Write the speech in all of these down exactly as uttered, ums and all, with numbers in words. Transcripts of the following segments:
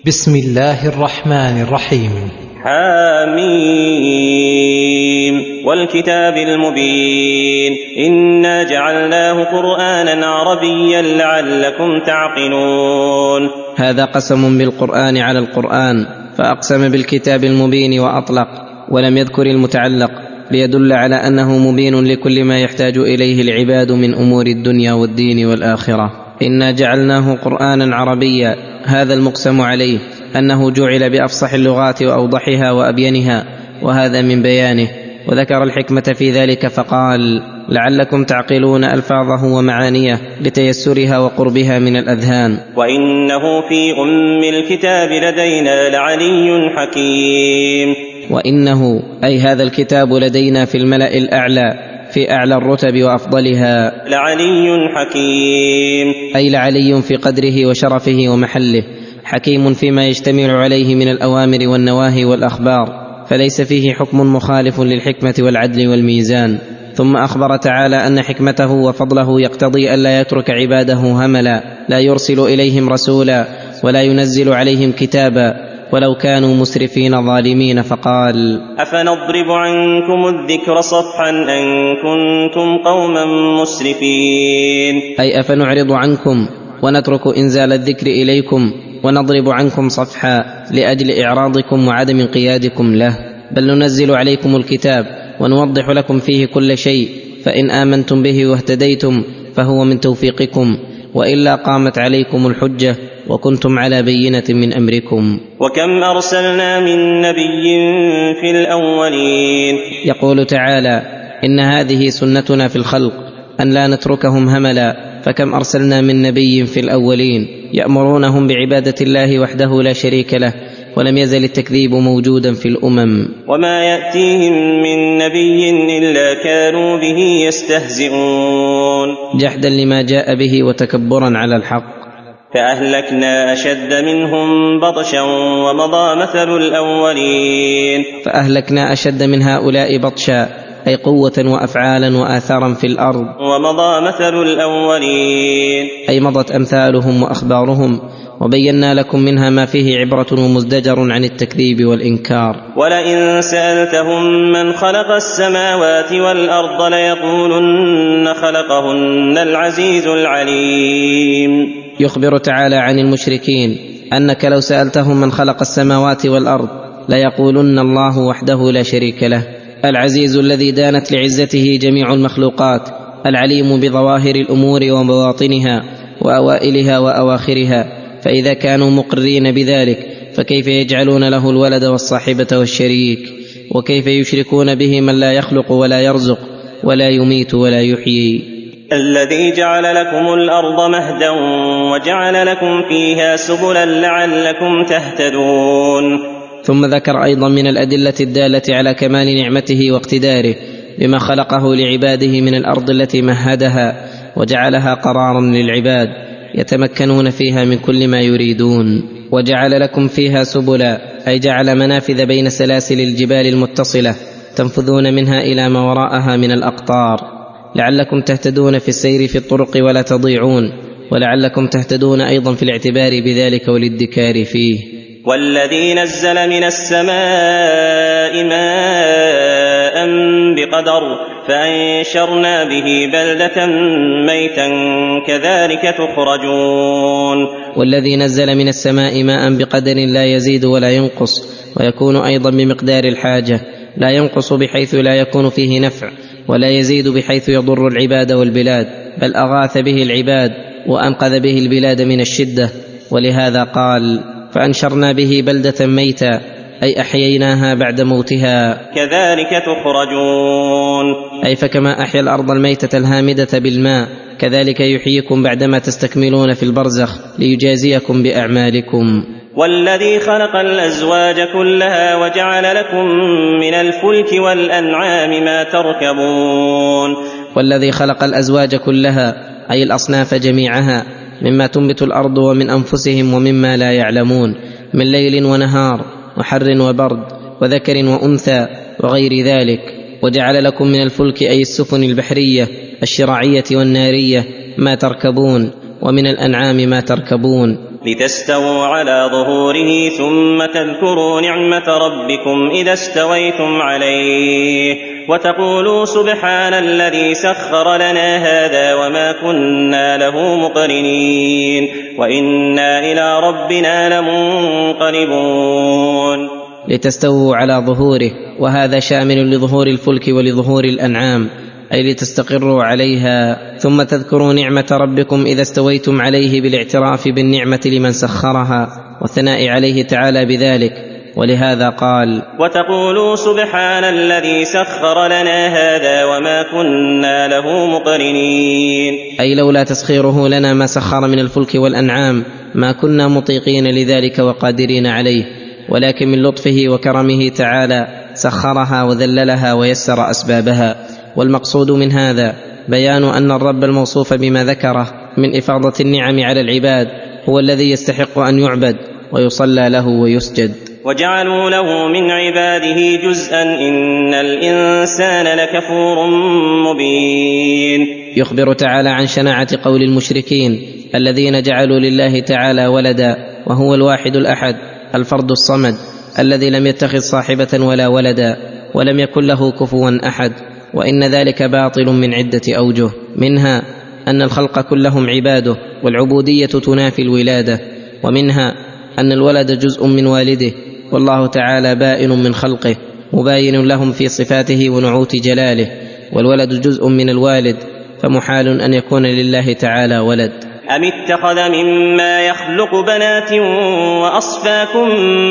بسم الله الرحمن الرحيم. حميم والكتاب المبين إنا جعلناه قرآنا عربيا لعلكم تعقلون. هذا قسم بالقرآن على القرآن، فأقسم بالكتاب المبين وأطلق ولم يذكر المتعلق ليدل على أنه مبين لكل ما يحتاج إليه العباد من أمور الدنيا والدين والآخرة. إنا جعلناه قرآنا عربيا، هذا المقسم عليه أنه جعل بأفصح اللغات وأوضحها وأبينها، وهذا من بيانه. وذكر الحكمة في ذلك فقال: لعلكم تعقلون ألفاظه ومعانيه لتيسرها وقربها من الأذهان. وإنه في أم الكتاب لدينا لعلي حكيم. وإنه أي هذا الكتاب لدينا في الملأ الأعلى، في أعلى الرتب وأفضلها، لعلي حكيم أي لعلي في قدره وشرفه ومحله، حكيم فيما يجتمع عليه من الأوامر والنواهي والأخبار، فليس فيه حكم مخالف للحكمة والعدل والميزان. ثم أخبر تعالى أن حكمته وفضله يقتضي ألا يترك عباده هملا، لا يرسل إليهم رسولا ولا ينزل عليهم كتابا ولو كانوا مسرفين ظالمين، فقال: أفنضرب عنكم الذكر صفحا أن كنتم قوما مسرفين. أي أفنعرض عنكم ونترك إنزال الذكر إليكم ونضرب عنكم صفحا لأجل إعراضكم وعدم انقيادكم له، بل ننزل عليكم الكتاب ونوضح لكم فيه كل شيء، فإن آمنتم به واهتديتم فهو من توفيقكم، وإلا قامت عليكم الحجة وكنتم على بينة من أمركم. وكم أرسلنا من نبي في الأولين. يقول تعالى: إن هذه سنتنا في الخلق أن لا نتركهم هملا، فكم أرسلنا من نبي في الأولين يأمرونهم بعبادة الله وحده لا شريك له، ولم يزل التكذيب موجودا في الأمم. وما يأتيهم من نبي إلا كانوا به يستهزئون، جحدا لما جاء به وتكبرا على الحق. فأهلكنا أشد منهم بطشا ومضى مثل الأولين. فأهلكنا أشد من هؤلاء بطشا، أي قوة وأفعالا وآثارا في الأرض. ومضى مثل الأولين، أي مضت أمثالهم وأخبارهم، وبينا لكم منها ما فيه عبرة ومزدجر عن التكذيب والإنكار. ولئن سألتهم من خلق السماوات والأرض ليقولن خلقهن العزيز العليم. يخبر تعالى عن المشركين أنك لو سألتهم من خلق السماوات والأرض ليقولن الله وحده لا شريك له، العزيز الذي دانت لعزته جميع المخلوقات، العليم بظواهر الأمور وبواطنها وأوائلها وأواخرها. فإذا كانوا مقرين بذلك فكيف يجعلون له الولد والصاحبة والشريك؟ وكيف يشركون به من لا يخلق ولا يرزق ولا يميت ولا يحيي؟ الذي جعل لكم الأرض مهدا وجعل لكم فيها سبلا لعلكم تهتدون. ثم ذكر أيضا من الأدلة الدالة على كمال نعمته واقتداره بما خلقه لعباده من الأرض التي مهدها وجعلها قرارا للعباد يتمكنون فيها من كل ما يريدون. وجعل لكم فيها سبلا، أي جعل منافذ بين سلاسل الجبال المتصلة تنفذون منها إلى ما وراءها من الأقطار، لعلكم تهتدون في السير في الطرق ولا تضيعون، ولعلكم تهتدون أيضا في الاعتبار بذلك والادكار فيه. والذي نزل من السماء ماء بقدر فأنشرنا به بلدة ميتا كذلك تخرجون. والذي نزل من السماء ماء بقدر لا يزيد ولا ينقص، ويكون أيضا بمقدار الحاجة، لا ينقص بحيث لا يكون فيه نفع، ولا يزيد بحيث يضر العباد والبلاد، بل أغاث به العباد وأنقذ به البلاد من الشدة. ولهذا قال: فأنشرنا به بلدة ميتا، أي أحييناها بعد موتها كذلك تخرجون، أي فكما أحيا الأرض الميتة الهامدة بالماء كذلك يحييكم بعدما تستكملون في البرزخ ليجازيكم بأعمالكم. والذي خلق الأزواج كلها وجعل لكم من الفلك والأنعام ما تركبون. والذي خلق الأزواج كلها أي الأصناف جميعها مما تنبت الأرض ومن أنفسهم ومما لا يعلمون، من ليل ونهار وحر وبرد وذكر وأنثى وغير ذلك. وجعل لكم من الفلك أي السفن البحرية الشراعية والنارية ما تركبون، ومن الأنعام ما تركبون. لتستووا على ظهوره ثم تذكروا نعمة ربكم إذا استويتم عليه وتقولوا سبحان الذي سخر لنا هذا وما كنا له مقرنين وإنا إلى ربنا لمنقلبون. لتستووا على ظهوره، وهذا شامل لظهور الفلك ولظهور الأنعام، أي لتستقروا عليها، ثم تذكروا نعمة ربكم إذا استويتم عليه بالاعتراف بالنعمة لمن سخرها والثناء عليه تعالى بذلك. ولهذا قال: وتقولوا سبحان الذي سخر لنا هذا وما كنا له مقرنين، أي لولا تسخيره لنا ما سخر من الفلك والأنعام ما كنا مطيقين لذلك وقادرين عليه، ولكن من لطفه وكرمه تعالى سخرها وذللها ويسر أسبابها. والمقصود من هذا بيان أن الرب الموصوف بما ذكره من إفاضة النعم على العباد هو الذي يستحق أن يعبد ويصلى له ويسجد. وجعلوا له من عباده جزءا إن الإنسان لكفور مبين. يخبر تعالى عن شناعة قول المشركين الذين جعلوا لله تعالى ولدا، وهو الواحد الأحد الفرد الصمد الذي لم يتخذ صاحبة ولا ولدا ولم يكن له كفوا أحد، وإن ذلك باطل من عدة أوجه، منها أن الخلق كلهم عباده والعبودية تنافي الولادة، ومنها أن الولد جزء من والده والله تعالى بائن من خلقه مباين لهم في صفاته ونعوت جلاله، والولد جزء من الوالد فمحال أن يكون لله تعالى ولد. أم اتخذ مما يخلق بنات وأصفاكم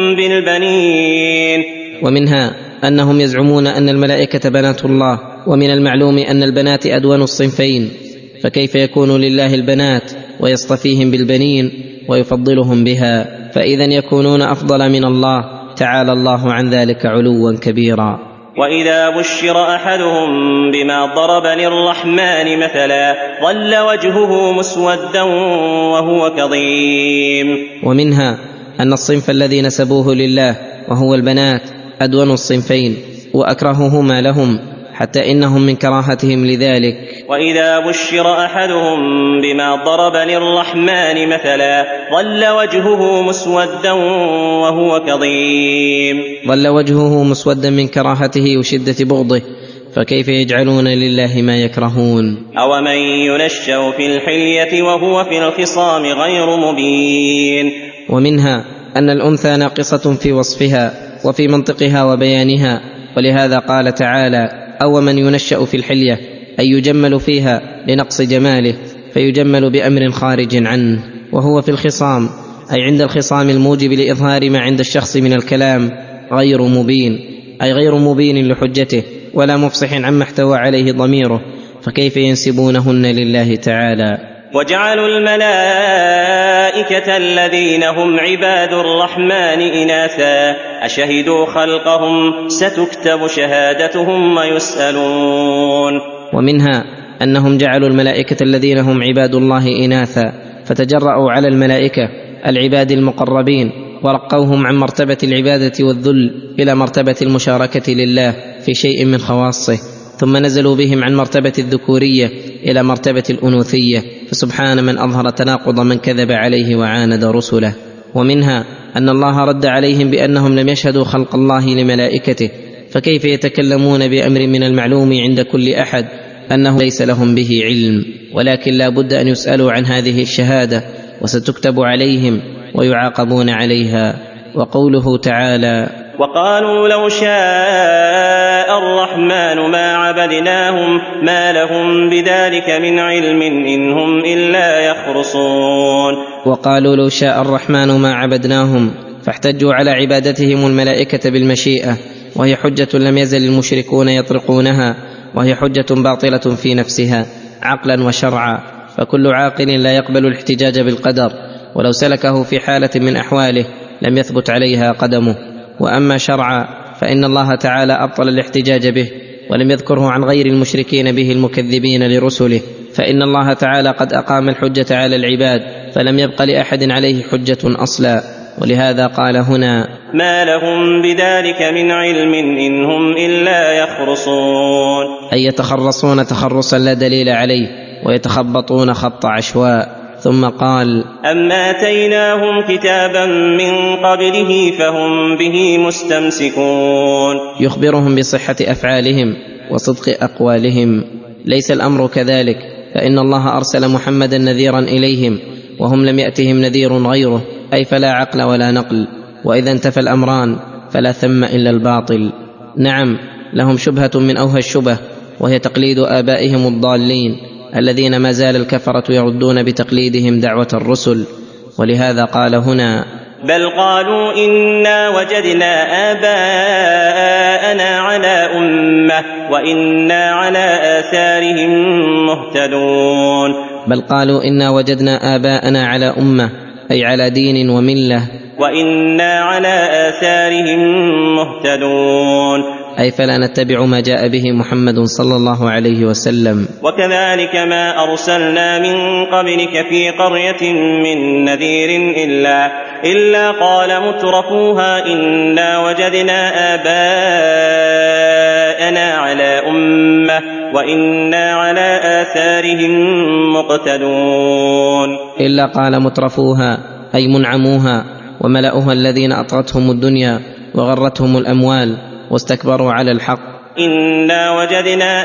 بالبنين. ومنها أنهم يزعمون أن الملائكة بنات الله، ومن المعلوم أن البنات أدون الصنفين، فكيف يكون لله البنات ويصطفيهم بالبنين ويفضلهم بها؟ فإذا يكونون أفضل من الله تعالى الله عن ذلك علوا كبيرا. وإذا بشر أحدهم بما ضرب للرحمن مثلا ظل وجهه مسودا وهو كظيم. ومنها أن الصنف الذي نسبوه لله وهو البنات أدون الصنفين وأكرههما لهم، حتى إنهم من كراهتهم لذلك. وإذا بشر أحدهم بما ضرب للرحمن مثلا ظل وجهه مسودا وهو كظيم. ظل وجهه مسودا من كراهته وشدة بغضه، فكيف يجعلون لله ما يكرهون؟ أومن ينشأ في الحلية وهو في الخصام غير مبين. ومنها أن الأنثى ناقصة في وصفها وفي منطقها وبيانها، ولهذا قال تعالى: أو من ينشأ في الحلية، أي يجمل فيها لنقص جماله فيجمل بأمر خارج عنه، وهو في الخصام أي عند الخصام الموجب لإظهار ما عند الشخص من الكلام غير مبين، أي غير مبين لحجته ولا مفصح عما احتوى عليه ضميره، فكيف ينسبونهن لله تعالى؟ وجعلوا الملائكة الذين هم عباد الرحمن إناثا أشهدوا خلقهم ستكتب شهادتهم ويسألون. ومنها أنهم جعلوا الملائكة الذين هم عباد الله إناثا، فتجرأوا على الملائكة العباد المقربين ورقوهم عن مرتبة العبادة والذل إلى مرتبة المشاركة لله في شيء من خواصه، ثم نزلوا بهم عن مرتبة الذكورية إلى مرتبة الأنوثية، فسبحان من أظهر تناقض من كذب عليه وعاند رسله. ومنها أن الله رد عليهم بأنهم لم يشهدوا خلق الله لملائكته، فكيف يتكلمون بأمر من المعلوم عند كل أحد أنه ليس لهم به علم، ولكن لا بد أن يسألوا عن هذه الشهادة وستكتب عليهم ويعاقبون عليها. وقوله تعالى: وقالوا لو شاء الرحمن ما عبدناهم ما لهم بذلك من علم إن هم إلا يخرصون. وقالوا لو شاء الرحمن ما عبدناهم، فاحتجوا على عبادتهم الملائكة بالمشيئة، وهي حجة لم يزل المشركون يطرقونها، وهي حجة باطلة في نفسها عقلا وشرعا، فكل عاقل لا يقبل الاحتجاج بالقدر، ولو سلكه في حالة من أحواله لم يثبت عليها قدمه. وأما شرعا فإن الله تعالى أبطل الاحتجاج به ولم يذكره عن غير المشركين به المكذبين لرسله، فإن الله تعالى قد أقام الحجة على العباد فلم يبق لأحد عليه حجة أصلا. ولهذا قال هنا: ما لهم بذلك من علم إن هم إلا يخرصون، أي يتخرصون تخرصا لا دليل عليه ويتخبطون خط عشواء. ثم قال: أما آتيناهم كتابا من قبله فهم به مستمسكون. يخبرهم بصحة أفعالهم وصدق أقوالهم. ليس الأمر كذلك، فإن الله أرسل محمدا نذيرا إليهم وهم لم يأتهم نذير غيره، أي فلا عقل ولا نقل، وإذا انتفى الأمران فلا ثم إلا الباطل. نعم، لهم شبهة من أوهى الشبه، وهي تقليد آبائهم الضالين الذين ما زال الكفرة يردون بتقليدهم دعوة الرسل. ولهذا قال هنا: بل قالوا إنا وجدنا آباءنا على أمة وإنا على آثارهم مهتدون. بل قالوا إنا وجدنا آباءنا على أمة، أي على دين وملة، وإنا على آثارهم مهتدون، أي فلا نتبع ما جاء به محمد صلى الله عليه وسلم. وكذلك ما أرسلنا من قبلك في قرية من نذير إلا, إلا قال مترفوها إنا وجدنا آباءنا على أمة وإنا على آثارهم مقتدون. إلا قال مترفوها، أي منعموها وملأها الذين أطغتهم الدنيا وغرتهم الأموال واستكبروا على الحق. إنا وجدنا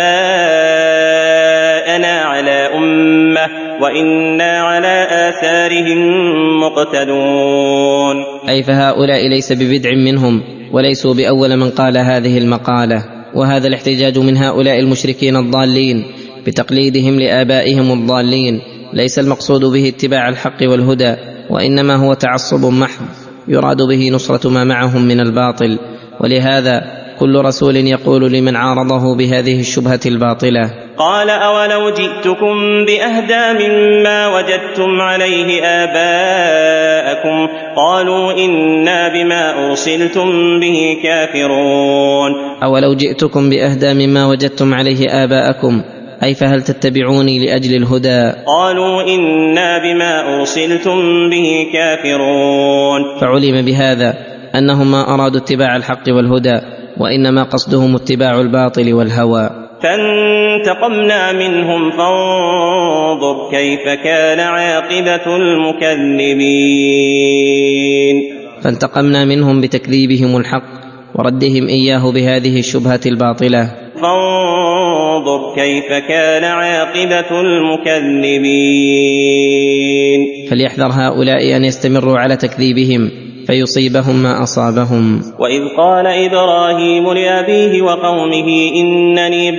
آباءنا على أمة وإنا على آثارهم مقتدون، أي فهؤلاء ليس ببدع منهم وليسوا بأول من قال هذه المقالة. وهذا الاحتجاج من هؤلاء المشركين الضالين بتقليدهم لآبائهم الضالين ليس المقصود به اتباع الحق والهدى، وإنما هو تعصب محض يراد به نصرة ما معهم من الباطل. ولهذا كل رسول يقول لمن عارضه بهذه الشبهة الباطلة: قال أولو جئتكم بأهدى مما وجدتم عليه آباءكم قالوا إنا بما أرسلتم به كافرون. أولو جئتكم بأهدى مما وجدتم عليه آباءكم، أي فهل تتبعوني لأجل الهدى؟ قالوا إنا بما أرسلتم به كافرون. فعلم بهذا أنهم ما أرادوا اتباع الحق والهدى، وإنما قصدهم اتباع الباطل والهوى. فانتقمنا منهم فانظر كيف كان عاقبة المكذبين. فانتقمنا منهم بتكذيبهم الحق وردهم إياه بهذه الشبهة الباطلة. فانظر كيف كان عاقبة المكذبين. فليحذر هؤلاء أن يستمروا على تكذيبهم فيصيبهم ما أصابهم. وإذ قال إبراهيم لأبيه وقومه إنني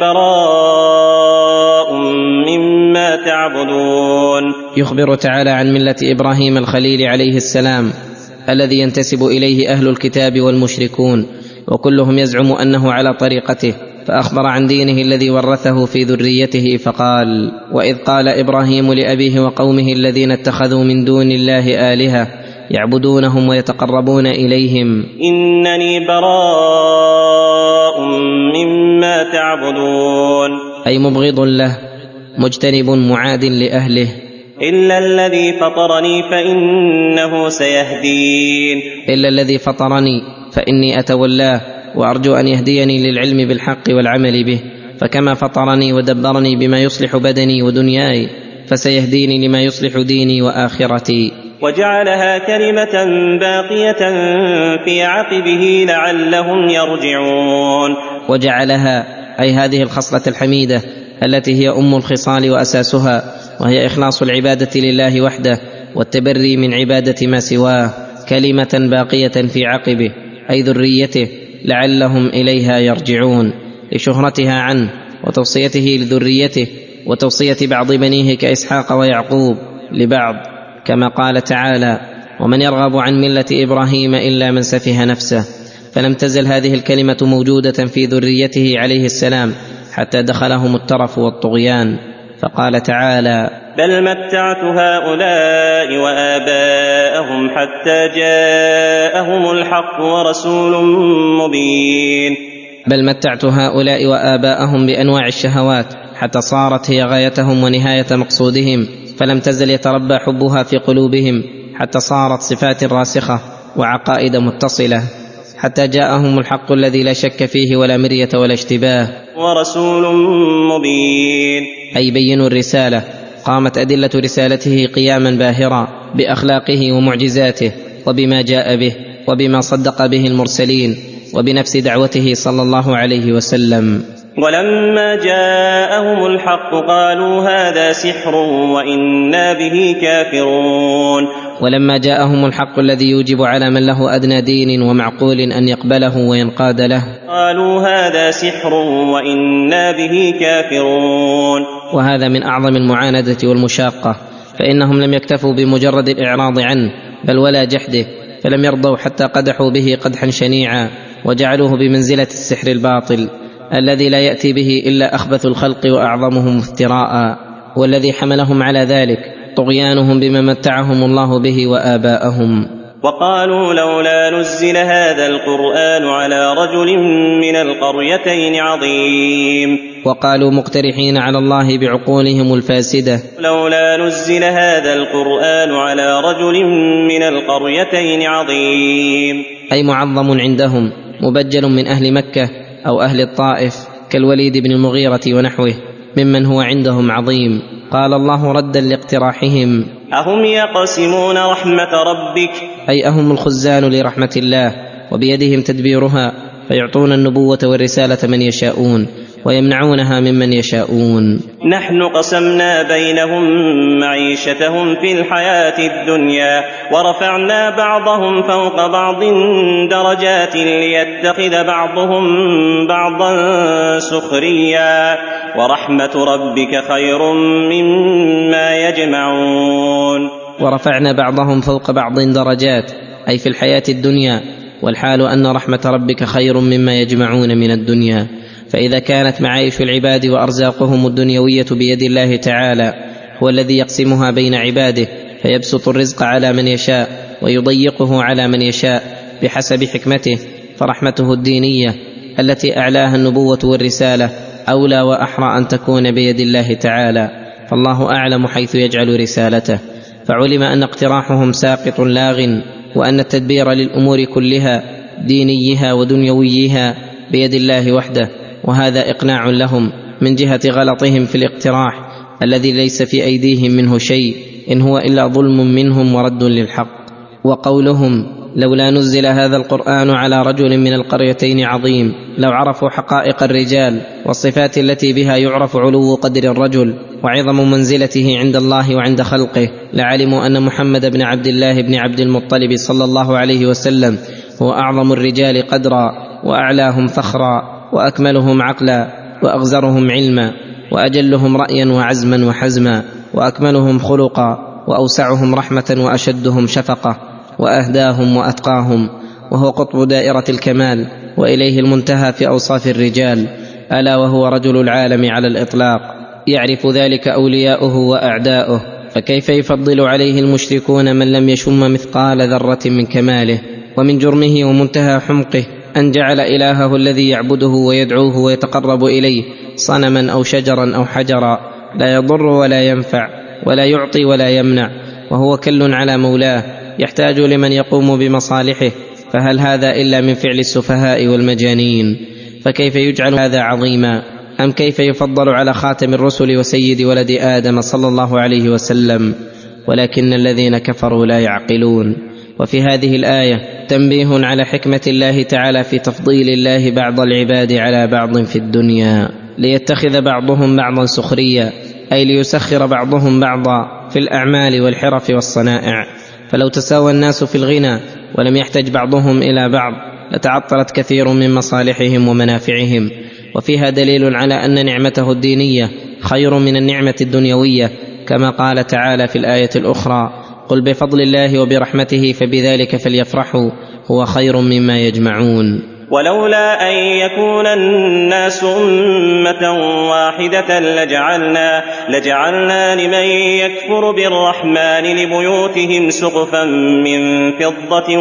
براء مما تعبدون. يخبر تعالى عن ملة إبراهيم الخليل عليه السلام الذي ينتسب إليه أهل الكتاب والمشركون، وكلهم يزعم أنه على طريقته، فأخبر عن دينه الذي ورثه في ذريته فقال: وإذ قال إبراهيم لأبيه وقومه الذين اتخذوا من دون الله آلهة يعبدونهم ويتقربون إليهم إنني براء مما تعبدون، أي مبغض له مجتنب معاد لأهله، إلا الذي فطرني فإنه سيهدين. إلا الذي فطرني فإني أتولاه وأرجو أن يهديني للعلم بالحق والعمل به، فكما فطرني ودبرني بما يصلح بدني ودنياي فسيهديني لما يصلح ديني وآخرتي. وجعلها كلمة باقية في عقبه لعلهم يرجعون. وجعلها أي هذه الخصلة الحميدة التي هي أم الخصال وأساسها، وهي إخلاص العبادة لله وحده والتبري من عبادة ما سواه، كلمة باقية في عقبه أي ذريته لعلهم إليها يرجعون، لشهرتها عنه وتوصيته لذريته وتوصية بعض بنيه كإسحاق ويعقوب لبعض، كما قال تعالى: ومن يرغب عن ملة إبراهيم إلا من سفه نفسه. فلم تزل هذه الكلمة موجودة في ذريته عليه السلام حتى دخلهم الترف والطغيان، فقال تعالى: بل متعت هؤلاء وآباءهم حتى جاءهم الحق ورسول مبين. بل متعت هؤلاء وآباءهم بأنواع الشهوات حتى صارت هي غايتهم ونهاية مقصودهم، فلم تزل يتربى حبها في قلوبهم حتى صارت صفات راسخة وعقائد متصلة، حتى جاءهم الحق الذي لا شك فيه ولا مرية ولا اشتباه، ورسول مبين، أي بينوا الرسالة قامت أدلة رسالته قياما باهرا بأخلاقه ومعجزاته وبما جاء به وبما صدق به المرسلين وبنفس دعوته صلى الله عليه وسلم. ولما جاءهم الحق قالوا هذا سحر وإنا به كافرون. ولما جاءهم الحق الذي يوجب على من له أدنى دين ومعقول أن يقبله وينقاد له قالوا هذا سحر وإنا به كافرون. وهذا من أعظم المعاندة والمشاقة، فإنهم لم يكتفوا بمجرد الإعراض عنه بل ولا جحده، فلم يرضوا حتى قدحوا به قدحا شنيعا وجعلوه بمنزلة السحر الباطل الذي لا يأتي به إلا أخبث الخلق وأعظمهم افتراء، والذي حملهم على ذلك طغيانهم بما متعهم الله به وآباءهم. وقالوا لولا نزل هذا القرآن على رجل من القريتين عظيم. وقالوا مقترحين على الله بعقولهم الفاسدة لولا نزل هذا القرآن على رجل من القريتين عظيم، أي معظم عندهم مبجل من أهل مكة أو أهل الطائف كالوليد بن المغيرة ونحوه ممن هو عندهم عظيم. قال الله ردا لاقتراحهم أهم يقسمون رحمة ربك، أي أهم الخزان لرحمة الله وبيدهم تدبيرها، فيعطون النبوة والرسالة من يشاءون ويمنعونها ممن يشاءون. نحن قسمنا بينهم معيشتهم في الحياة الدنيا ورفعنا بعضهم فوق بعض درجات ليتخذ بعضهم بعضا سخريا ورحمة ربك خير مما يجمعون. ورفعنا بعضهم فوق بعض درجات أي في الحياة الدنيا، والحال أن رحمة ربك خير مما يجمعون من الدنيا. فإذا كانت معايش العباد وأرزاقهم الدنيوية بيد الله تعالى هو الذي يقسمها بين عباده، فيبسط الرزق على من يشاء ويضيقه على من يشاء بحسب حكمته، فرحمته الدينية التي أعلاها النبوة والرسالة أولى وأحرى أن تكون بيد الله تعالى، فالله أعلم حيث يجعل رسالته. فعلم أن اقتراحهم ساقط لاغ، وأن التدبير للأمور كلها دينيها ودنيويها بيد الله وحده، وهذا إقناع لهم من جهة غلطهم في الاقتراح الذي ليس في أيديهم منه شيء، إن هو إلا ظلم منهم ورد للحق. وقولهم لولا نزل هذا القرآن على رجل من القريتين عظيم، لو عرفوا حقائق الرجال والصفات التي بها يعرف علو قدر الرجل وعظم منزلته عند الله وعند خلقه، لعلموا أن محمد بن عبد الله بن عبد المطلب صلى الله عليه وسلم هو أعظم الرجال قدرا وأعلاهم فخرا وأكملهم عقلا وأغزرهم علما وأجلهم رأيا وعزما وحزما وأكملهم خلقا وأوسعهم رحمة وأشدهم شفقة وأهداهم وأتقاهم، وهو قطب دائرة الكمال وإليه المنتهى في أوصاف الرجال، ألا وهو رجل العالم على الإطلاق، يعرف ذلك أولياؤه وأعداؤه، فكيف يفضل عليه المشركون من لم يشم مثقال ذرة من كماله ومن جرمه ومنتهى حمقه أن جعل إلهه الذي يعبده ويدعوه ويتقرب إليه صنما أو شجرا أو حجرا لا يضر ولا ينفع ولا يعطي ولا يمنع، وهو كل على مولاه يحتاج لمن يقوم بمصالحه، فهل هذا إلا من فعل السفهاء والمجانين؟ فكيف يجعل هذا عظيما؟ أم كيف يفضل على خاتم الرسل وسيد ولد آدم صلى الله عليه وسلم؟ ولكن الذين كفروا لا يعقلون. وفي هذه الآية تنبيه على حكمة الله تعالى في تفضيل الله بعض العباد على بعض في الدنيا، ليتخذ بعضهم بعضا سخريا، أي ليسخر بعضهم بعضا في الأعمال والحرف والصنائع. فلو تساوى الناس في الغنى ولم يحتج بعضهم إلى بعض لتعطلت كثير من مصالحهم ومنافعهم. وفيها دليل على أن نعمته الدينية خير من النعمة الدنيوية، كما قال تعالى في الآية الأخرى قل بفضل الله وبرحمته فبذلك فليفرحوا هو خير مما يجمعون. ولولا أن يكون الناس أمة واحدة لجعلنا, لجعلنا لمن يكفر بالرحمن لبيوتهم سقفا من فضة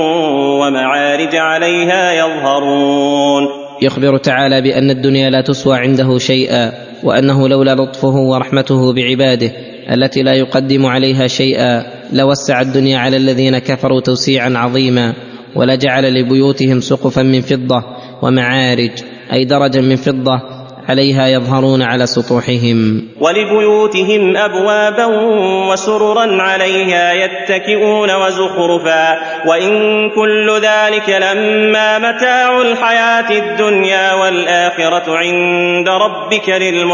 ومعارج عليها يظهرون. يخبر تعالى بأن الدنيا لا تسوى عنده شيئا، وأنه لولا لطفه ورحمته بعباده التي لا يقدم عليها شيئا لوسع الدنيا على الذين كفروا توسيعا عظيما، ولجعل لبيوتهم سقفا من فضة ومعارج أي درجا من فضة عليها يظهرون على سطوحهم. ولبيوتهم أبوابا وسررا عليها يتكئون وزخرفا وإن كل ذلك لما متاع الحياة الدنيا والآخرة عند ربك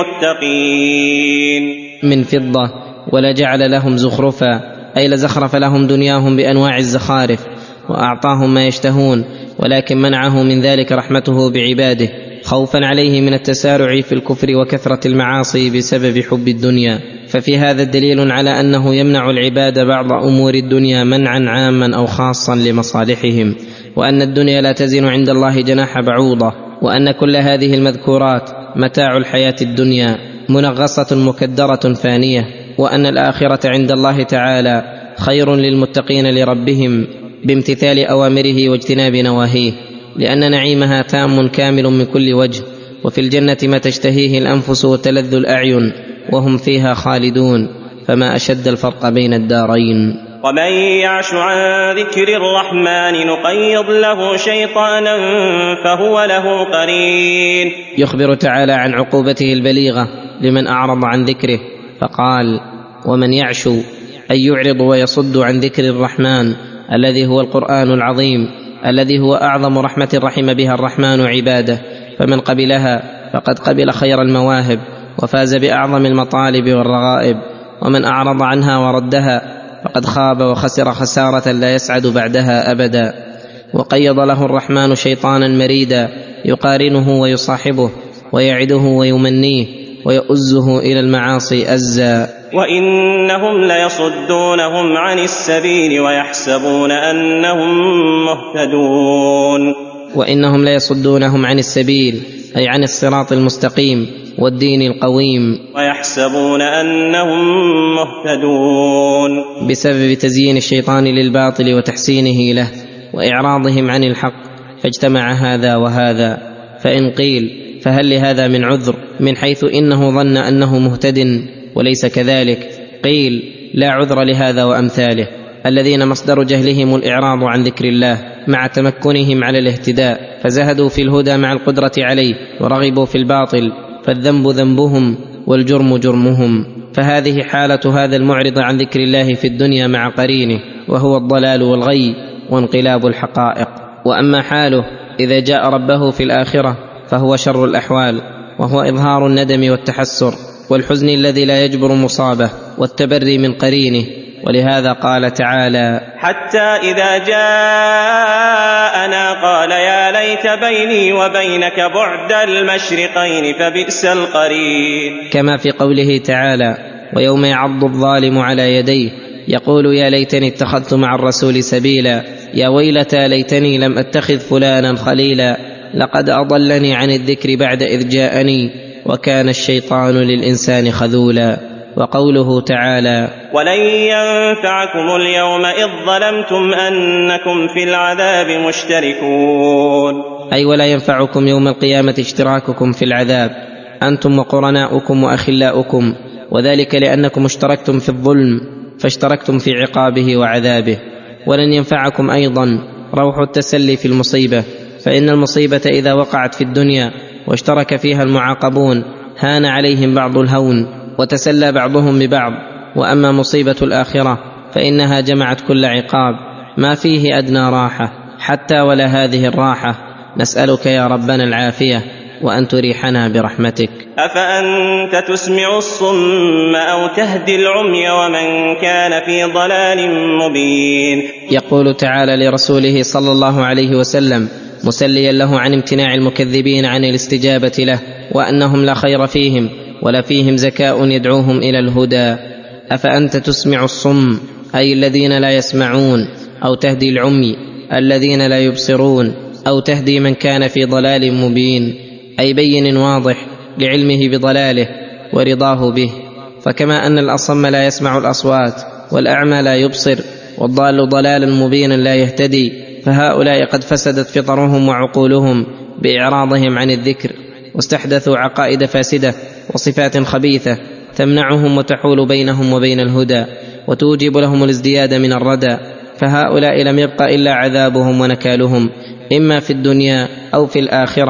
للمتقين. من فضة ولجعل لهم زخرفا أي لزخرف لهم دنياهم بأنواع الزخارف وأعطاهم ما يشتهون، ولكن منعه من ذلك رحمته بعباده خوفا عليه من التسارع في الكفر وكثرة المعاصي بسبب حب الدنيا. ففي هذا دليل على أنه يمنع العباد بعض أمور الدنيا منعا عاما أو خاصا لمصالحهم، وأن الدنيا لا تزن عند الله جناح بعوضة، وأن كل هذه المذكورات متاع الحياة الدنيا منغصة مكدرة فانية، وأن الآخرة عند الله تعالى خير للمتقين لربهم بامتثال أوامره واجتناب نواهيه، لأن نعيمها تام كامل من كل وجه، وفي الجنة ما تشتهيه الأنفس وتلذ الأعين وهم فيها خالدون، فما أشد الفرق بين الدارين. ومن يعش عن ذكر الرحمن نقيض له شيطانا فهو له قرين. يخبر تعالى عن عقوبته البليغة لمن أعرض عن ذكره، فقال: ومن يعش أي يعرض ويصد عن ذكر الرحمن الذي هو القرآن العظيم، الذي هو أعظم رحمة رحم بها الرحمن عباده، فمن قبلها فقد قبل خير المواهب وفاز بأعظم المطالب والرغائب، ومن أعرض عنها وردها فقد خاب وخسر خسارة لا يسعد بعدها أبدا. وقيض له الرحمن شيطانا مريدا يقارنه ويصاحبه ويعده ويمنيه ويؤزه إلى المعاصي أزا. وإنهم ليصدونهم عن السبيل ويحسبون أنهم مهتدون. وإنهم ليصدونهم عن السبيل أي عن الصراط المستقيم والدين القويم، ويحسبون أنهم مهتدون بسبب تزيين الشيطان للباطل وتحسينه له وإعراضهم عن الحق، فاجتمع هذا وهذا. فإن قيل فهل لهذا من عذر من حيث إنه ظن أنه مهتد وليس كذلك؟ قيل: لا عذر لهذا وأمثاله الذين مصدر جهلهم الإعراض عن ذكر الله مع تمكنهم على الاهتداء، فزهدوا في الهدى مع القدرة عليه ورغبوا في الباطل، فالذنب ذنبهم والجرم جرمهم. فهذه حالة هذا المعرض عن ذكر الله في الدنيا مع قرينه، وهو الضلال والغي وانقلاب الحقائق. وأما حاله إذا جاء ربه في الآخرة فهو شر الأحوال، وهو إظهار الندم والتحسر والحزن الذي لا يجبر مصابه والتبري من قرينه. ولهذا قال تعالى: حتى إذا جاءنا قال يا ليت بيني وبينك بعد المشرقين فبئس القرين. كما في قوله تعالى: ويوم يعض الظالم على يديه يقول يا ليتني اتخذت مع الرسول سبيلا، يا ويلتى ليتني لم أتخذ فلانا خليلا، لقد أضلني عن الذكر بعد إذ جاءني وكان الشيطان للإنسان خذولا. وقوله تعالى: ولن ينفعكم اليوم إذ ظلمتم أنكم في العذاب مشتركون. أي ولا ينفعكم يوم القيامة اشتراككم في العذاب أنتم وقرناؤكم وأخلاؤكم، وذلك لأنكم اشتركتم في الظلم فاشتركتم في عقابه وعذابه. ولن ينفعكم أيضا روح التسلي في المصيبة، فإن المصيبة إذا وقعت في الدنيا واشترك فيها المعاقبون هان عليهم بعض الهون وتسلى بعضهم ببعض. وأما مصيبة الآخرة فإنها جمعت كل عقاب ما فيه أدنى راحة، حتى ولا هذه الراحة. نسألك يا ربنا العافية وأن تريحنا برحمتك. أفأنت تسمع الصم أو تهدي العمي ومن كان في ضلال مبين. يقول تعالى لرسوله صلى الله عليه وسلم مسليا له عن امتناع المكذبين عن الاستجابة له، وأنهم لا خير فيهم ولا فيهم زكاء يدعوهم إلى الهدى. أفأنت تسمع الصم أي الذين لا يسمعون، أو تهدي العمي الذين لا يبصرون، أو تهدي من كان في ضلال مبين أي بين واضح لعلمه بضلاله ورضاه به. فكما أن الأصم لا يسمع الأصوات والأعمى لا يبصر والضال ضلالا مبينا لا يهتدي، فهؤلاء قد فسدت فطرهم وعقولهم بإعراضهم عن الذكر، واستحدثوا عقائد فاسدة وصفات خبيثة تمنعهم وتحول بينهم وبين الهدى وتوجب لهم الازدياد من الردى. فهؤلاء لم يبق إلا عذابهم ونكالهم إما في الدنيا أو في الآخرة،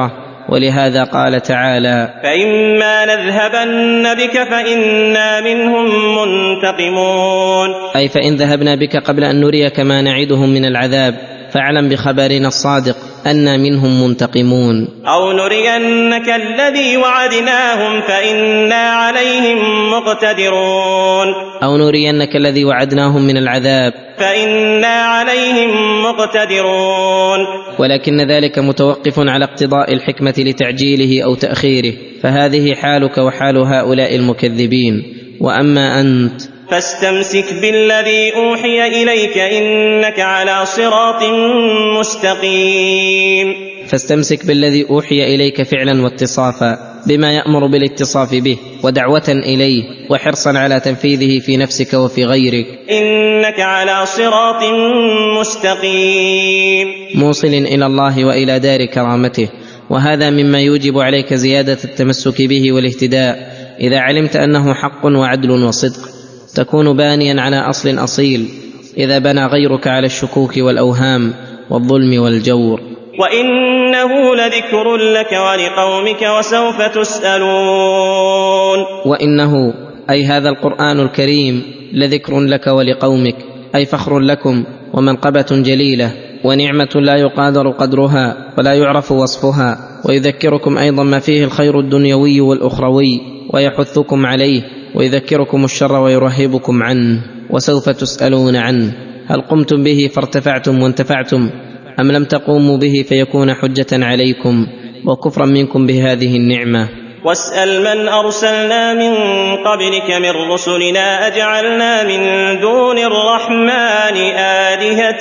ولهذا قال تعالى: فإما نذهبن بك فإنا منهم منتقمون. أي فإن ذهبنا بك قبل أن نريك ما نعدهم من العذاب فاعلم بخبرنا الصادق أنا منهم منتقمون. أو نرينك الذي وعدناهم فإنا عليهم مقتدرون. أو نرينك الذي وعدناهم من العذاب فإنا عليهم مقتدرون. ولكن ذلك متوقف على اقتضاء الحكمة لتعجيله أو تأخيره، فهذه حالك وحال هؤلاء المكذبين. وأما أنت فاستمسك بالذي أوحي إليك إنك على صراط مستقيم. فاستمسك بالذي أوحي إليك فعلا واتصافا بما يأمر بالاتصاف به ودعوة إليه وحرصا على تنفيذه في نفسك وفي غيرك. إنك على صراط مستقيم موصل إلى الله وإلى دار كرامته. وهذا مما يوجب عليك زيادة التمسك به والاهتداء إذا علمت أنه حق وعدل وصدق، تكون بانيا على أصل أصيل إذا بنى غيرك على الشكوك والأوهام والظلم والجور. وإنه لذكر لك ولقومك وسوف تسألون. وإنه أي هذا القرآن الكريم لذكر لك ولقومك، أي فخر لكم ومنقبة جليلة ونعمة لا يقادر قدرها ولا يعرف وصفها، ويذكركم أيضا ما فيه الخير الدنيوي والأخروي ويحثكم عليه، ويذكركم الشر ويرهبكم عنه، وسوف تسألون عنه. هل قمتم به فارتفعتم وانتفعتم، أم لم تقوموا به فيكون حجة عليكم وكفرا منكم بهذه النعمة؟ واسأل من أرسلنا من قبلك من رسلنا أجعلنا من دون الرحمن آلهة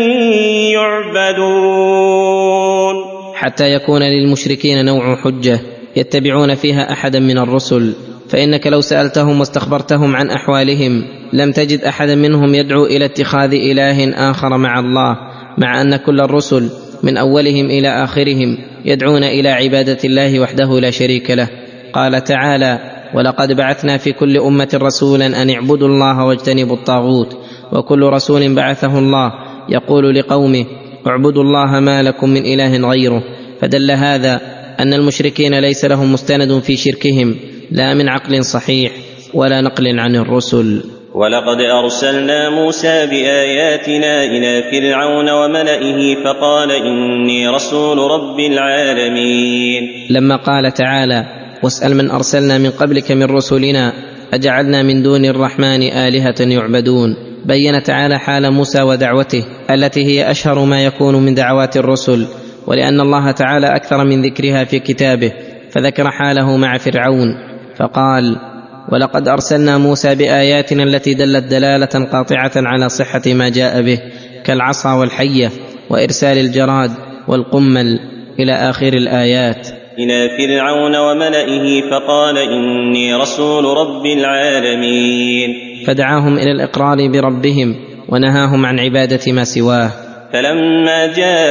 يعبدون. حتى يكون للمشركين نوع حجة يتبعون فيها أحدا من الرسل، فإنك لو سألتهم واستخبرتهم عن أحوالهم لم تجد أحدا منهم يدعو إلى اتخاذ إله آخر مع الله، مع أن كل الرسل من أولهم إلى آخرهم يدعون إلى عبادة الله وحده لا شريك له. قال تعالى: ولقد بعثنا في كل أمة رسولا أن اعبدوا الله واجتنبوا الطاغوت، وكل رسول بعثه الله يقول لقومه اعبدوا الله ما لكم من إله غيره. فدل هذا أن المشركين ليس لهم مستند في شركهم لا من عقل صحيح ولا نقل عن الرسل. ولقد أرسلنا موسى بآياتنا إلى فرعون وملئه فقال إني رسول رب العالمين. لما قال تعالى: واسأل من أرسلنا من قبلك من رسلنا أجعلنا من دون الرحمن آلهة يعبدون، بين تعالى حال موسى ودعوته التي هي أشهر ما يكون من دعوات الرسل، ولأن الله تعالى أكثر من ذكرها في كتابه فذكر حاله مع فرعون فقال: ولقد أرسلنا موسى بآياتنا التي دلت دلالة قاطعة على صحة ما جاء به كالعصا والحية وإرسال الجراد والقمل إلى آخر الآيات. إلى فرعون وملئه فقال إني رسول رب العالمين. فدعاهم إلى الإقرار بربهم ونهاهم عن عبادة ما سواه. فلما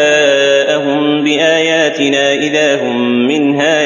جاءهم بآياتنا إذا هم منها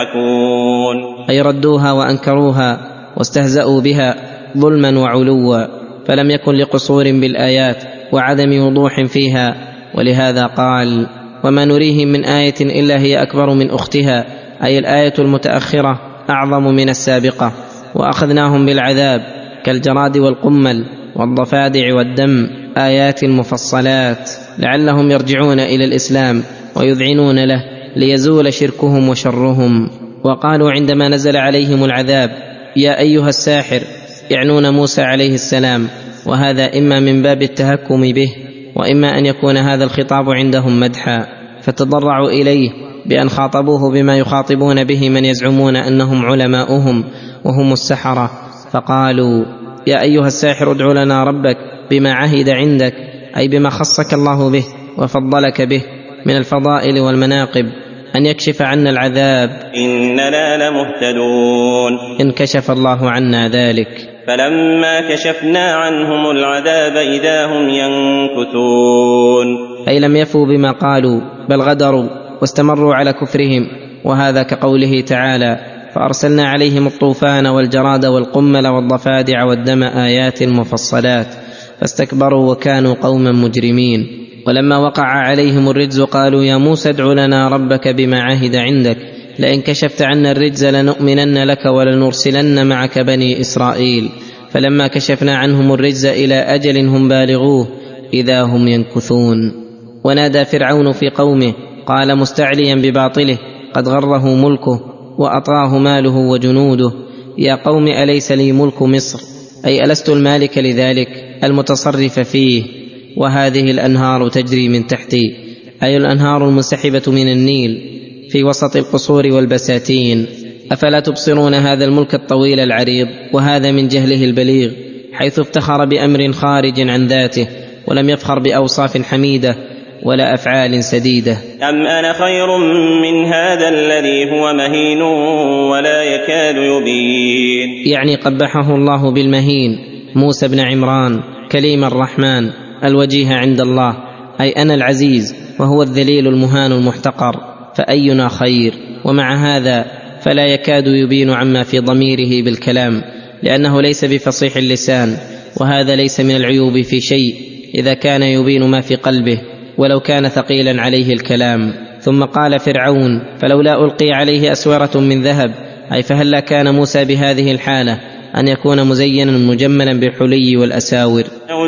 يضحكون. أي ردوها وأنكروها واستهزأوا بها ظلما وعلوا، فلم يكن لقصور بالآيات وعدم وضوح فيها. ولهذا قال: وما نريهم من آية إلا هي أكبر من أختها، أي الآية المتأخرة أعظم من السابقة. وأخذناهم بالعذاب كالجراد والقمل والضفادع والدم، آيات مفصلات لعلهم يرجعون إلى الإسلام ويذعنون له ليزول شركهم وشرهم. وقالوا عندما نزل عليهم العذاب: يا أيها الساحر، يعنون موسى عليه السلام، وهذا إما من باب التهكم به وإما أن يكون هذا الخطاب عندهم مدحا، فتضرعوا إليه بأن خاطبوه بما يخاطبون به من يزعمون أنهم علماؤهم وهم السحرة، فقالوا: يا أيها الساحر ادع لنا ربك بما عهد عندك، أي بما خصك الله به وفضلك به من الفضائل والمناقب، أن يكشف عنا العذاب إننا لمهتدون. انكشف الله عنا ذلك. فلما كشفنا عنهم العذاب إذا هم ينكثون. أي لم يفوا بما قالوا بل غدروا واستمروا على كفرهم. وهذا كقوله تعالى: فأرسلنا عليهم الطوفان والجراد والقمل والضفادع والدم آيات مفصلات فاستكبروا وكانوا قوما مجرمين. ولما وقع عليهم الرجز قالوا يا موسى ادع لنا ربك بما عهد عندك لئن كشفت عنا الرجز لنؤمنن لك ولنرسلن معك بني إسرائيل. فلما كشفنا عنهم الرجز إلى أجل هم بالغوه إذا هم ينكثون. ونادى فرعون في قومه قال مستعليا بباطله قد غره ملكه وأطاه ماله وجنوده يا قوم أليس لي ملك مصر أي ألست المالك لذلك المتصرف فيه وهذه الأنهار تجري من تحتي أي الأنهار المنسحبة من النيل في وسط القصور والبساتين. أفلا تبصرون هذا الملك الطويل العريض وهذا من جهله البليغ حيث افتخر بأمر خارج عن ذاته ولم يفخر بأوصاف حميدة ولا أفعال سديدة. أم أنا خير من هذا الذي هو مهين ولا يكاد يبين. يعني قبحه الله بالمهين موسى بن عمران كليم الرحمن الوجيه عند الله أي أنا العزيز وهو الذليل المهان المحتقر فأينا خير. ومع هذا فلا يكاد يبين عما في ضميره بالكلام لأنه ليس بفصيح اللسان وهذا ليس من العيوب في شيء إذا كان يبين ما في قلبه ولو كان ثقيلا عليه الكلام. ثم قال فرعون فلولا ألقي عليه أسورة من ذهب أي فهلا كان موسى بهذه الحالة أن يكون مزينا مجملا بالحلي والأساور. أو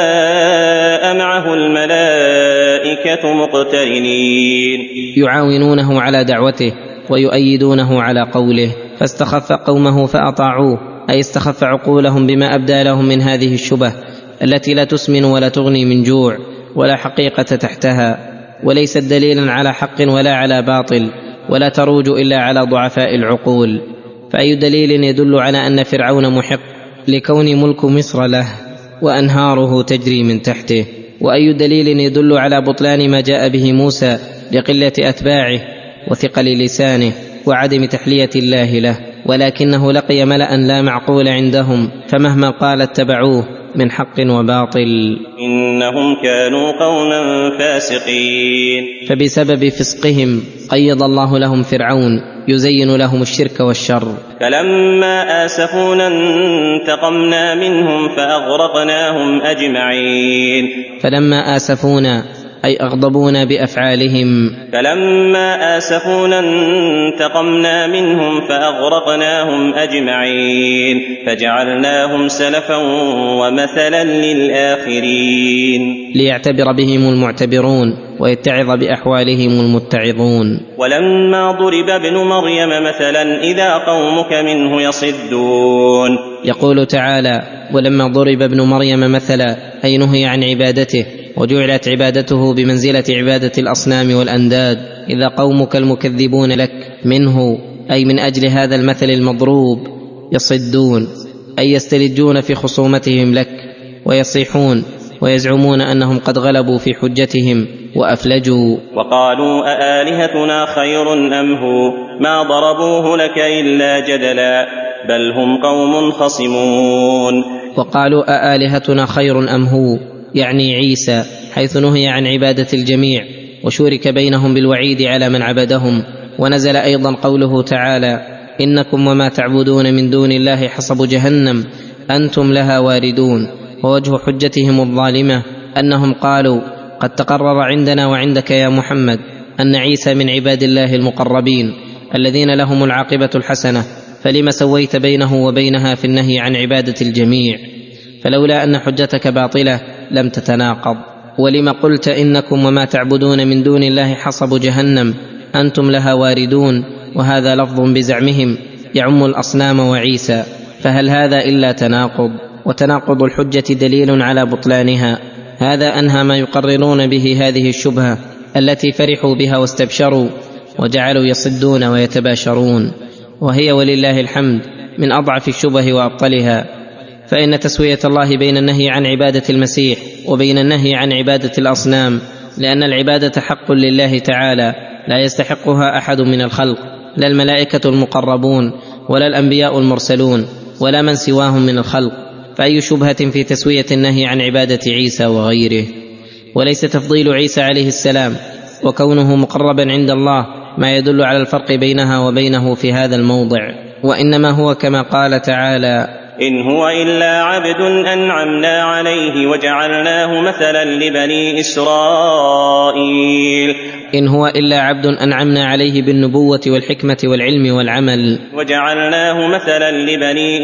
جاء معه الملائكة مقترنين يعاونونه على دعوته ويؤيدونه على قوله. فاستخف قومه فأطاعوه أي استخف عقولهم بما أبدى لهم من هذه الشبه التي لا تسمن ولا تغني من جوع ولا حقيقة تحتها وليست دليلا على حق ولا على باطل ولا تروج إلا على ضعفاء العقول. فأي دليل يدل على أن فرعون محق لكون ملك مصر له وأنهاره تجري من تحته؟ وأي دليل يدل على بطلان ما جاء به موسى لقلة أتباعه وثقل لسانه وعدم تحلية الله له؟ ولكنه لقي ملأ لا معقول عندهم فمهما قال اتبعوه من حق وباطل. إنهم كانوا قوما فاسقين. فبسبب فسقهم قيض الله لهم فرعون يزين لهم الشرك والشر. فلما آسفونا انتقمنا منهم فأغرقناهم أجمعين. فلما آسفونا أي أغضبونا بأفعالهم. فلما آسفونا انتقمنا منهم فأغرقناهم أجمعين فجعلناهم سلفا ومثلا للآخرين. ليعتبر بهم المعتبرون ويتعظ بأحوالهم المتعظون. ولما ضرب ابن مريم مثلا إذا قومك منه يصدون. يقول تعالى ولما ضرب ابن مريم مثلا أي نهي عن عبادته وجعلت عبادته بمنزلة عبادة الأصنام والأنداد إذا قومك المكذبون لك منه أي من أجل هذا المثل المضروب يصدون أي يستلجون في خصومتهم لك ويصيحون ويزعمون أنهم قد غلبوا في حجتهم وأفلجوا. وقالوا أآلهتنا خير أم هو ما ضربوه لك إلا جدلا بل هم قوم خصمون. وقالوا أآلهتنا خير أم هو يعني عيسى حيث نهي عن عبادة الجميع وشورك بينهم بالوعيد على من عبدهم. ونزل أيضا قوله تعالى إنكم وما تعبدون من دون الله حصب جهنم أنتم لها واردون. ووجه حجتهم الظالمة أنهم قالوا قد تقرر عندنا وعندك يا محمد أن عيسى من عباد الله المقربين الذين لهم العاقبة الحسنة فلما سويت بينه وبينها في النهي عن عبادة الجميع؟ فلولا أن حجتك باطلة لم تتناقض. ولما قلت إنكم وما تعبدون من دون الله حصب جهنم أنتم لها واردون وهذا لفظ بزعمهم يعم الأصنام وعيسى فهل هذا إلا تناقض؟ وتناقض الحجة دليل على بطلانها. هذا أنهى ما يقررون به هذه الشبهة التي فرحوا بها واستبشروا وجعلوا يصدون ويتباشرون وهي ولله الحمد من أضعف الشبه وأبطلها. فإن تسوية الله بين النهي عن عبادة المسيح وبين النهي عن عبادة الأصنام لأن العبادة حق لله تعالى لا يستحقها أحد من الخلق لا الملائكة المقربون ولا الأنبياء المرسلون ولا من سواهم من الخلق. فأي شبهة في تسوية النهي عن عبادة عيسى وغيره؟ وليس تفضيل عيسى عليه السلام وكونه مقربا عند الله ما يدل على الفرق بينها وبينه في هذا الموضع وإنما هو كما قال تعالى إن هو إلا عبد أنعمنا عليه وجعلناه مثلا لبني إسرائيل إن هو إلا عبد أنعمنا عليه بالنبوة والحكمة والعلم والعمل وجعلناه مثلا لبني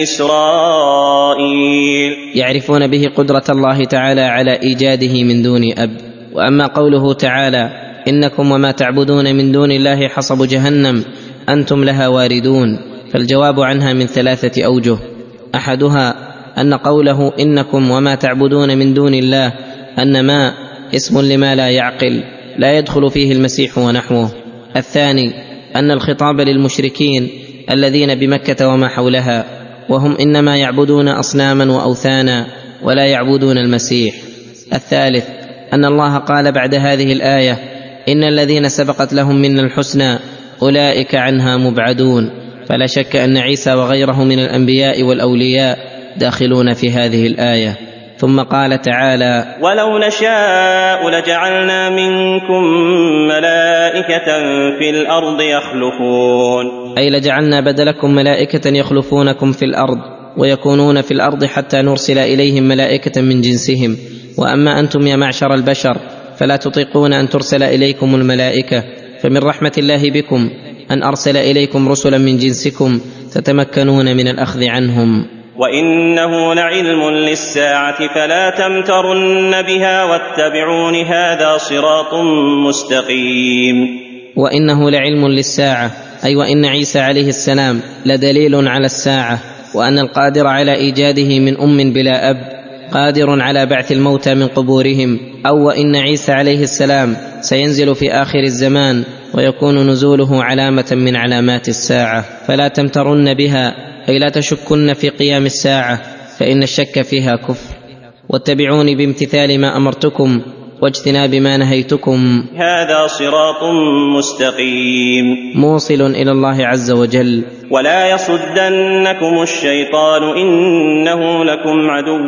إسرائيل. يعرفون به قدرة الله تعالى على إيجاده من دون أب. وأما قوله تعالى إنكم وما تعبدون من دون الله حصب جهنم أنتم لها واردون، فالجواب عنها من ثلاثة أوجه. أحدها أن قوله إنكم وما تعبدون من دون الله أن ما اسم لما لا يعقل لا يدخل فيه المسيح ونحوه. الثاني أن الخطاب للمشركين الذين بمكة وما حولها، وهم إنما يعبدون أصناما وأوثانا ولا يعبدون المسيح. الثالث أن الله قال بعد هذه الآية إن الذين سبقت لهم منا الحسنى أولئك عنها مبعدون، فلا شك أن عيسى وغيره من الأنبياء والأولياء داخلون في هذه الآية. ثم قال تعالى ولو نشاء لجعلنا منكم ملائكة في الأرض يخلفون، أي لجعلنا بدلكم ملائكة يخلفونكم في الأرض ويكونون في الأرض حتى نرسل إليهم ملائكة من جنسهم. وأما أنتم يا معشر البشر فلا تطيقون أن ترسل إليكم الملائكة، فمن رحمة الله بكم أن أرسل إليكم رسلا من جنسكم تتمكنون من الأخذ عنهم. وإنه لعلم للساعة فلا تمترن بها واتبعون هذا صراط مستقيم. وإنه لعلم للساعة أي وإن عيسى عليه السلام لدليل على الساعة، وأن القادر على إيجاده من أم بلا أب قادر على بعث الموتى من قبورهم، أو وإن عيسى عليه السلام سينزل في آخر الزمان ويكون نزوله علامة من علامات الساعة، فلا تمترن بها أي لا تشكن في قيام الساعة، فإن الشك فيها كفر. واتبعوني بامتثال ما أمرتكم واجتناب ما نهيتكم، هذا صراط مستقيم موصل إلى الله عز وجل. ولا يصدنكم الشيطان إنه لكم عدو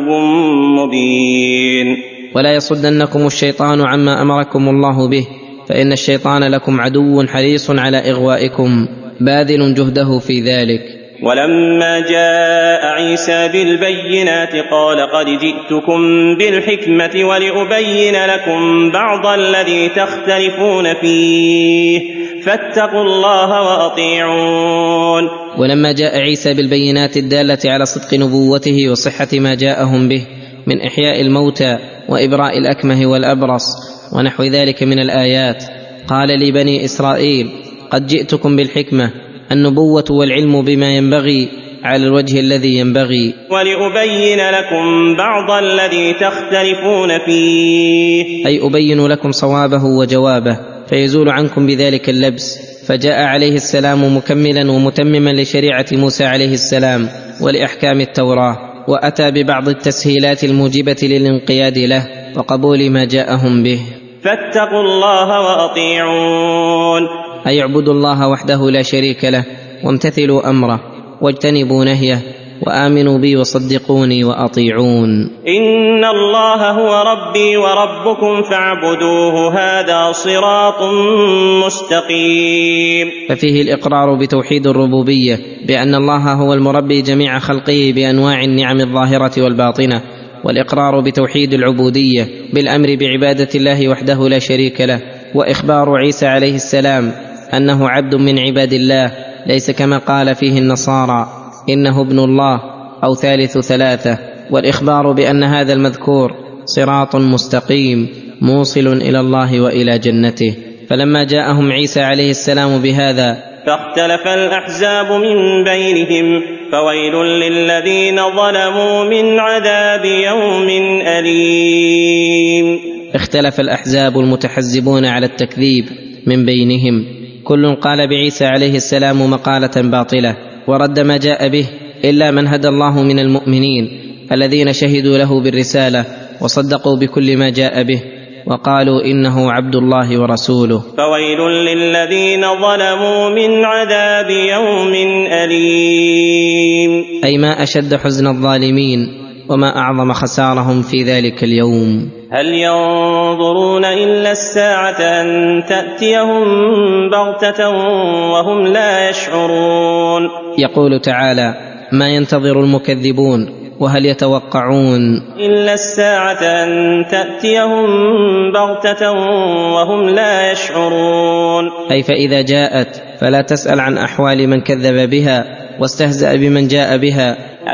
مبين. ولا يصدنكم الشيطان عما أمركم الله به، فإن الشيطان لكم عدو حريص على إغوائكم باذل جهده في ذلك. ولما جاء عيسى بالبينات قال قد جئتكم بالحكمة ولأبين لكم بعض الذي تختلفون فيه فاتقوا الله وأطيعون. ولما جاء عيسى بالبينات الدالة على صدق نبوته وصحة ما جاءهم به من إحياء الموتى وإبراء الأكمه والأبرص ونحو ذلك من الآيات، قال لبني إسرائيل قد جئتكم بالحكمة، النبوة والعلم بما ينبغي على الوجه الذي ينبغي، ولأبين لكم بعض الذي تختلفون فيه، أي أبين لكم صوابه وجوابه فيزول عنكم بذلك اللبس. فجاء عليه السلام مكملا ومتمما لشريعة موسى عليه السلام ولأحكام التوراة، وأتى ببعض التسهيلات الموجبة للانقياد له وقبول ما جاءهم به. فاتقوا الله وأطيعون، أي اعبدوا الله وحده لا شريك له وامتثلوا أمره واجتنبوا نهيه وآمنوا بي وصدقوني وأطيعون. إن الله هو ربي وربكم فاعبدوه هذا صراط مستقيم. ففيه الإقرار بتوحيد الربوبية بأن الله هو المربي جميع خلقه بأنواع النعم الظاهرة والباطنة، والإقرار بتوحيد العبودية بالأمر بعبادة الله وحده لا شريك له، وإخبار عيسى عليه السلام أنه عبد من عباد الله ليس كما قال فيه النصارى إنه ابن الله أو ثالث ثلاثة، والإخبار بأن هذا المذكور صراط مستقيم موصل إلى الله وإلى جنته. فلما جاءهم عيسى عليه السلام بهذا فاختلف الأحزاب من بينهم فويل للذين ظلموا من عذاب يوم أليم. اختلف الأحزاب المتحزبون على التكذيب من بينهم، كل قال بعيسى عليه السلام مقالة باطلة ورد ما جاء به إلا من هدى الله من المؤمنين الذين شهدوا له بالرسالة وصدقوا بكل ما جاء به وقالوا إنه عبد الله ورسوله. فويل للذين ظلموا من عذاب يوم أليم، أي ما أشد حزن الظالمين وما أعظم خسارهم في ذلك اليوم. هل ينظرون إلا الساعة أن تأتيهم بغتة وهم لا يشعرون. يقول تعالى ما ينتظر المكذبون؟ وهل يتوقعون إلا الساعة أن تأتيهم بغتة وهم لا يشعرون؟ أي فإذا جاءت فلا تسأل عن أحوال من كذب بها واستهزأ بمن جاء بها.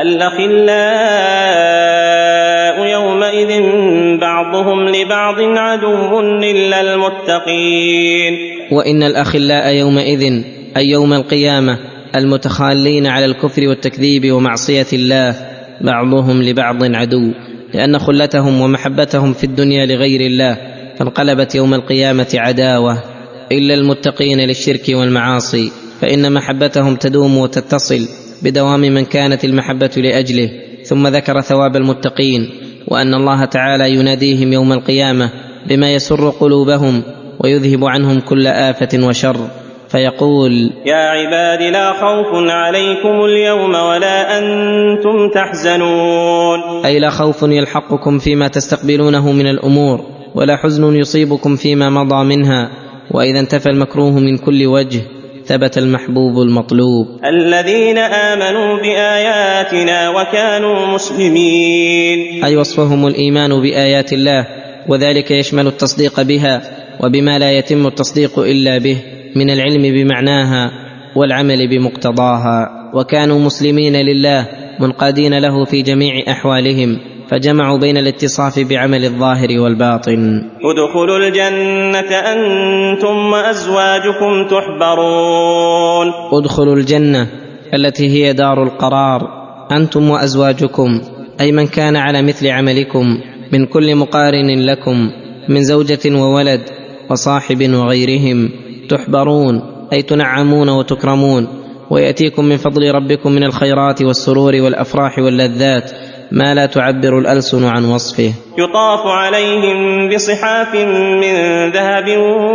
الأخلاء يومئذ بعضهم لبعض عدو إلا المتقين. وإن الأخلاء يومئذ أي يوم القيامة المتخالين على الكفر والتكذيب ومعصية الله بعضهم لبعض عدو، لأن خلتهم ومحبتهم في الدنيا لغير الله فانقلبت يوم القيامة عداوة، إلا المتقين للشرك والمعاصي فإن محبتهم تدوم وتتصل بدوام من كانت المحبة لأجله. ثم ذكر ثواب المتقين وأن الله تعالى يناديهم يوم القيامة بما يسر قلوبهم ويذهب عنهم كل آفة وشر، فيقول: يا عباد لا خوف عليكم اليوم ولا أنتم تحزنون. أي لا خوف يلحقكم فيما تستقبلونه من الأمور، ولا حزن يصيبكم فيما مضى منها، وإذا انتفى المكروه من كل وجه ثبت المحبوب المطلوب. الذين آمنوا بآياتنا وكانوا مسلمين. أي وصفهم الإيمان بآيات الله، وذلك يشمل التصديق بها وبما لا يتم التصديق إلا به من العلم بمعناها والعمل بمقتضاها. وكانوا مسلمين لله منقادين له في جميع أحوالهم، فجمعوا بين الاتصاف بعمل الظاهر والباطن. ادخلوا الجنة أنتم وأزواجكم تحبرون. ادخلوا الجنة التي هي دار القرار أنتم وأزواجكم، أي من كان على مثل عملكم من كل مقارن لكم من زوجة وولد وصاحب وغيرهم. تحبرون أي تنعمون وتكرمون، ويأتيكم من فضل ربكم من الخيرات والسرور والأفراح واللذات ما لا تعبر الألسن عن وصفه. يطاف عليهم بصحاف من ذهب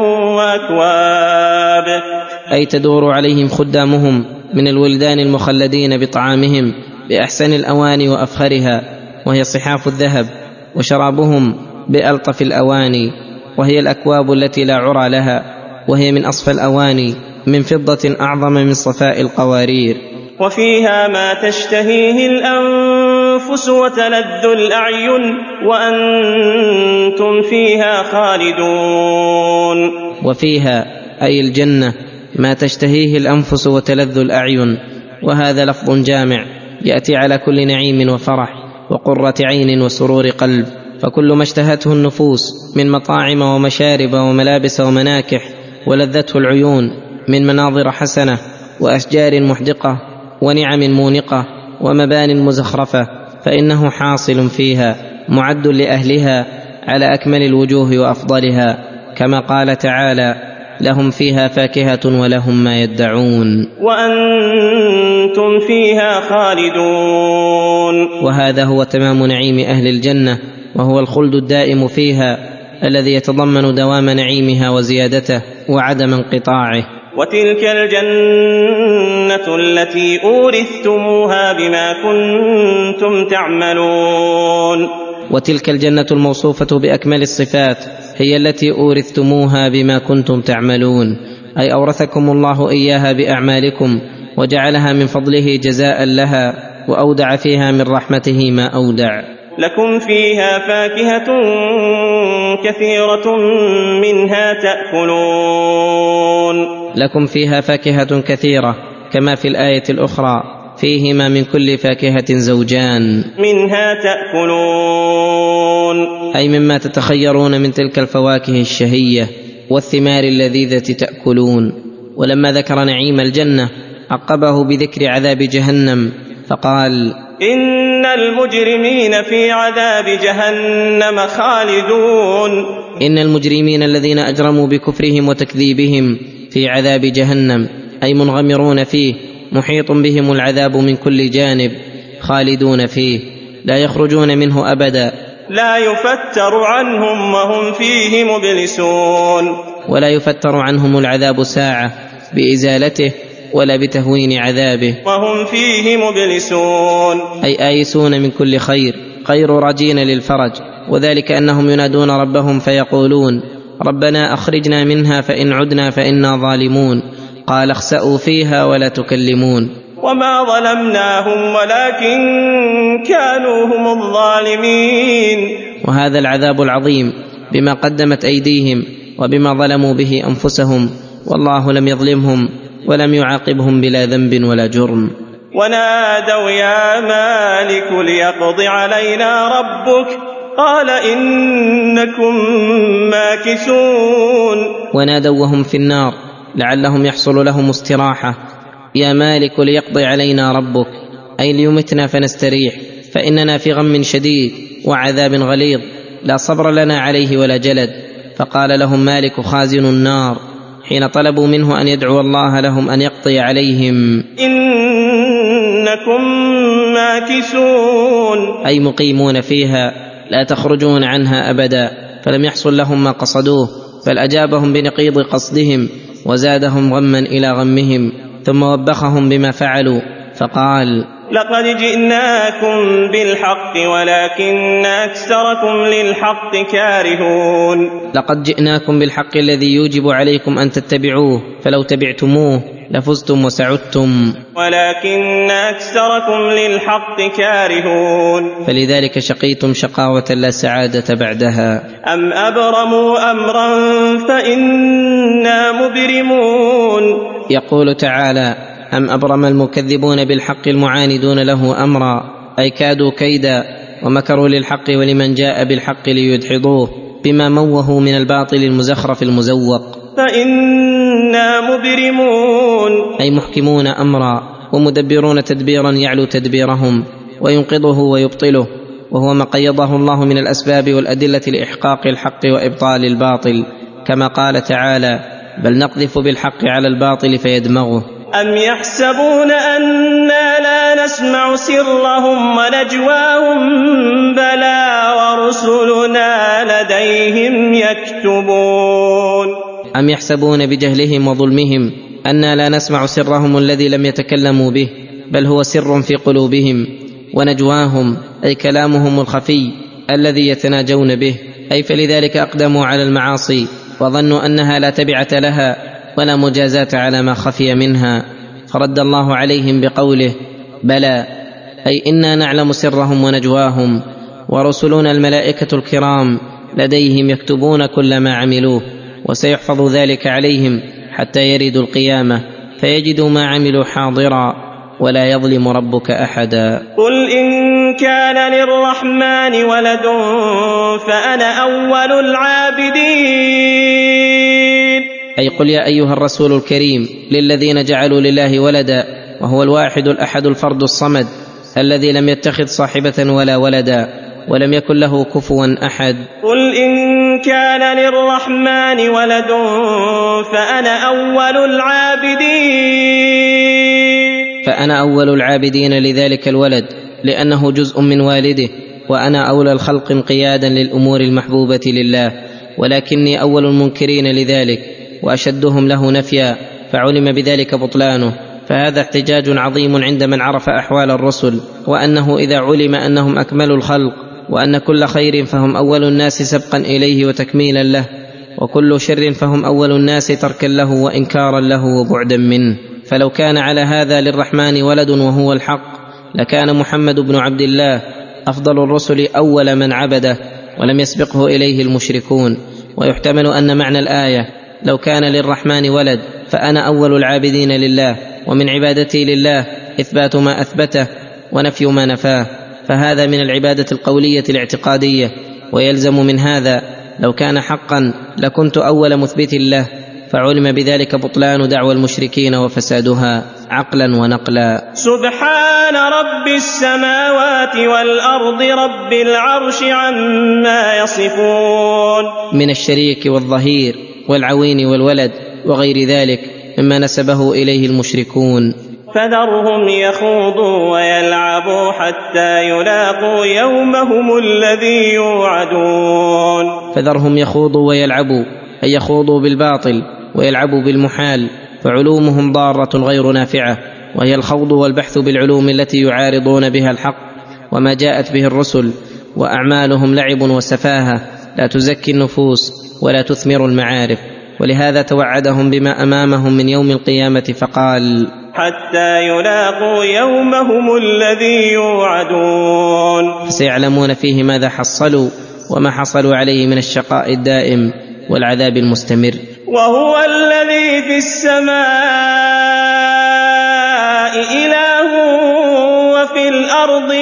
وأكواب. أي تدور عليهم خدامهم من الولدان المخلدين بطعامهم بأحسن الأواني وأفخرها، وهي صحاف الذهب، وشرابهم بألطف الأواني، وهي الأكواب التي لا عرى لها، وهي من أصفى الأواني من فضة أعظم من صفاء القوارير. وفيها ما تشتهيه الأنفس وتلذ الأعين وأنتم فيها خالدون. وفيها أي الجنة ما تشتهيه الأنفس وتلذ الأعين، وهذا لفظ جامع يأتي على كل نعيم وفرح وقرة عين وسرور قلب، فكل ما اشتهته النفوس من مطاعم ومشارب وملابس ومناكح ولذته العيون من مناظر حسنة وأشجار محدقة ونعم مونقة ومبان مزخرفة، فإنه حاصل فيها معد لأهلها على أكمل الوجوه وأفضلها، كما قال تعالى: لهم فيها فاكهة ولهم ما يدعون وأنتم فيها خالدون. وهذا هو تمام نعيم أهل الجنة، وهو الخلد الدائم فيها الذي يتضمن دوام نعيمها وزيادته وعدم انقطاعه. وتلك الجنة التي أورثتموها بما كنتم تعملون. وتلك الجنة الموصوفة بأكمل الصفات هي التي أورثتموها بما كنتم تعملون، أي أورثكم الله إياها بأعمالكم وجعلها من فضله جزاء لها، وأودع فيها من رحمته ما أودع. لكم فيها فاكهة كثيرة منها تأكلون. لكم فيها فاكهة كثيرة، كما في الآية الأخرى: فيهما من كل فاكهة زوجان منها تأكلون، أي مما تتخيرون من تلك الفواكه الشهية والثمار اللذيذة تأكلون. ولما ذكر نعيم الجنة عقبه بذكر عذاب جهنم فقال: إن المجرمين في عذاب جهنم خالدون. إن المجرمين الذين أجرموا بكفرهم وتكذيبهم في عذاب جهنم، أي منغمرون فيه، محيط بهم العذاب من كل جانب، خالدون فيه لا يخرجون منه أبدا، لا يفتر عنهم وهم فيه مبلسون. ولا يفتر عنهم العذاب ساعة بإزالته ولا بتهوين عذابه، وهم فيه مبلسون، أي آيسون من كل خير، غير راجين للفرج، وذلك أنهم ينادون ربهم فيقولون: ربنا أخرجنا منها فإن عدنا فإنا ظالمون، قال اخسأوا فيها ولا تكلمون. وما ظلمناهم ولكن كانوا هم الظالمين. وهذا العذاب العظيم بما قدمت أيديهم وبما ظلموا به أنفسهم، والله لم يظلمهم ولم يعاقبهم بلا ذنب ولا جرم. ونادوا يا مالك ليقض علينا ربك قال إنكم ماكثون. ونادوا وهم في النار لعلهم يحصل لهم استراحة: يا مالك ليقضي علينا ربك، أي ليمتنا فنستريح، فإننا في غم شديد وعذاب غليظ لا صبر لنا عليه ولا جلد. فقال لهم مالك خازن النار حين طلبوا منه أن يدعو الله لهم أن يقضي عليهم: إنكم ماكثون، أي مقيمون فيها لا تخرجون عنها أبدا. فلم يحصل لهم ما قصدوه، بل أجابهم بنقيض قصدهم وزادهم غما إلى غمهم، ثم وبخهم بما فعلوا فقال: لقد جئناكم بالحق ولكن أكثركم للحق كارهون. لقد جئناكم بالحق الذي يوجب عليكم أن تتبعوه، فلو تبعتموه لفزتم وسعدتم، ولكن أكثركم للحق كارهون. فلذلك شقيتم شقاوة لا سعادة بعدها. أم أبرموا أمرا فإنا مبرمون. يقول تعالى: أم أبرم المكذبون بالحق المعاندون له أمرا، أي كادوا كيدا ومكروا للحق ولمن جاء بالحق ليدحضوه بما موهوا من الباطل المزخرف المزوق. فإنا مبرمون، أي محكمون أمرا ومدبرون تدبيرا يعلو تدبيرهم وينقضه ويبطله، وهو ما قيضه الله من الأسباب والأدلة لإحقاق الحق وإبطال الباطل، كما قال تعالى: بل نقذف بالحق على الباطل فيدمغه. أم يحسبون أنا لا نسمع سرهم ونجواهم بلى ورسلنا لديهم يكتبون. أم يحسبون بجهلهم وظلمهم أنا لا نسمع سرهم الذي لم يتكلموا به، بل هو سر في قلوبهم، ونجواهم أي كلامهم الخفي الذي يتناجون به، أي فلذلك أقدموا على المعاصي وظنوا أنها لا تبعة لها ولا مجازاة على ما خفي منها، فرد الله عليهم بقوله: بلى، أي إنا نعلم سرهم ونجواهم، ورسلنا الملائكة الكرام لديهم يكتبون كل ما عملوه، وسيحفظ ذلك عليهم حتى يردوا القيامة فيجدوا ما عملوا حاضرا ولا يظلم ربك أحدا. قل إن كان للرحمن ولد فأنا أول العابدين. أي قل يا أيها الرسول الكريم للذين جعلوا لله ولدا، وهو الواحد الأحد الفرد الصمد الذي لم يتخذ صاحبة ولا ولدا ولم يكن له كفوا أحد. قل إن كان للرحمن ولد فأنا أول العابدين. فأنا أول العابدين لذلك الولد لأنه جزء من والده، وأنا أولى الخلق انقيادا للأمور المحبوبة لله، ولكني أول المنكرين لذلك وأشدهم له نفيا، فعلم بذلك بطلانه. فهذا احتجاج عظيم عند من عرف أحوال الرسل، وأنه إذا علم أنهم أكمل الخلق وأن كل خير فهم أول الناس سبقا إليه وتكميلا له، وكل شر فهم أول الناس تركا له وإنكارا له وبعدا منه. فلو كان على هذا للرحمن ولد وهو الحق لكان محمد بن عبد الله أفضل الرسل أول من عبده ولم يسبقه إليه المشركون. ويحتمل أن معنى الآية لو كان للرحمن ولد فأنا أول العابدين لله، ومن عبادتي لله إثبات ما أثبته ونفي ما نفاه، فهذا من العبادة القولية الاعتقادية. ويلزم من هذا لو كان حقا لكنت أول مثبت له، فعلم بذلك بطلان دعوى المشركين وفسادها عقلا ونقلا. سبحان رب السماوات والأرض رب العرش عما يصفون. من الشريك والظهير والعوين والولد وغير ذلك مما نسبه إليه المشركون. فذرهم يخوضوا ويلعبوا حتى يلاقوا يومهم الذي يوعدون. فذرهم يخوضوا ويلعبوا، أي يخوضوا بالباطل ويلعبوا بالمحال، فعلومهم ضارة غير نافعة، وهي الخوض والبحث بالعلوم التي يعارضون بها الحق وما جاءت به الرسل، وأعمالهم لعب وسفاهة لا تزكي النفوس ولا تثمر المعارف. ولهذا توعدهم بما أمامهم من يوم القيامة فقال: حتى يلاقوا يومهم الذي يوعدون. فسيعلمون فيه ماذا حصلوا وما حصلوا عليه من الشقاء الدائم والعذاب المستمر. وهو الذي في السماء إله وفي الأرض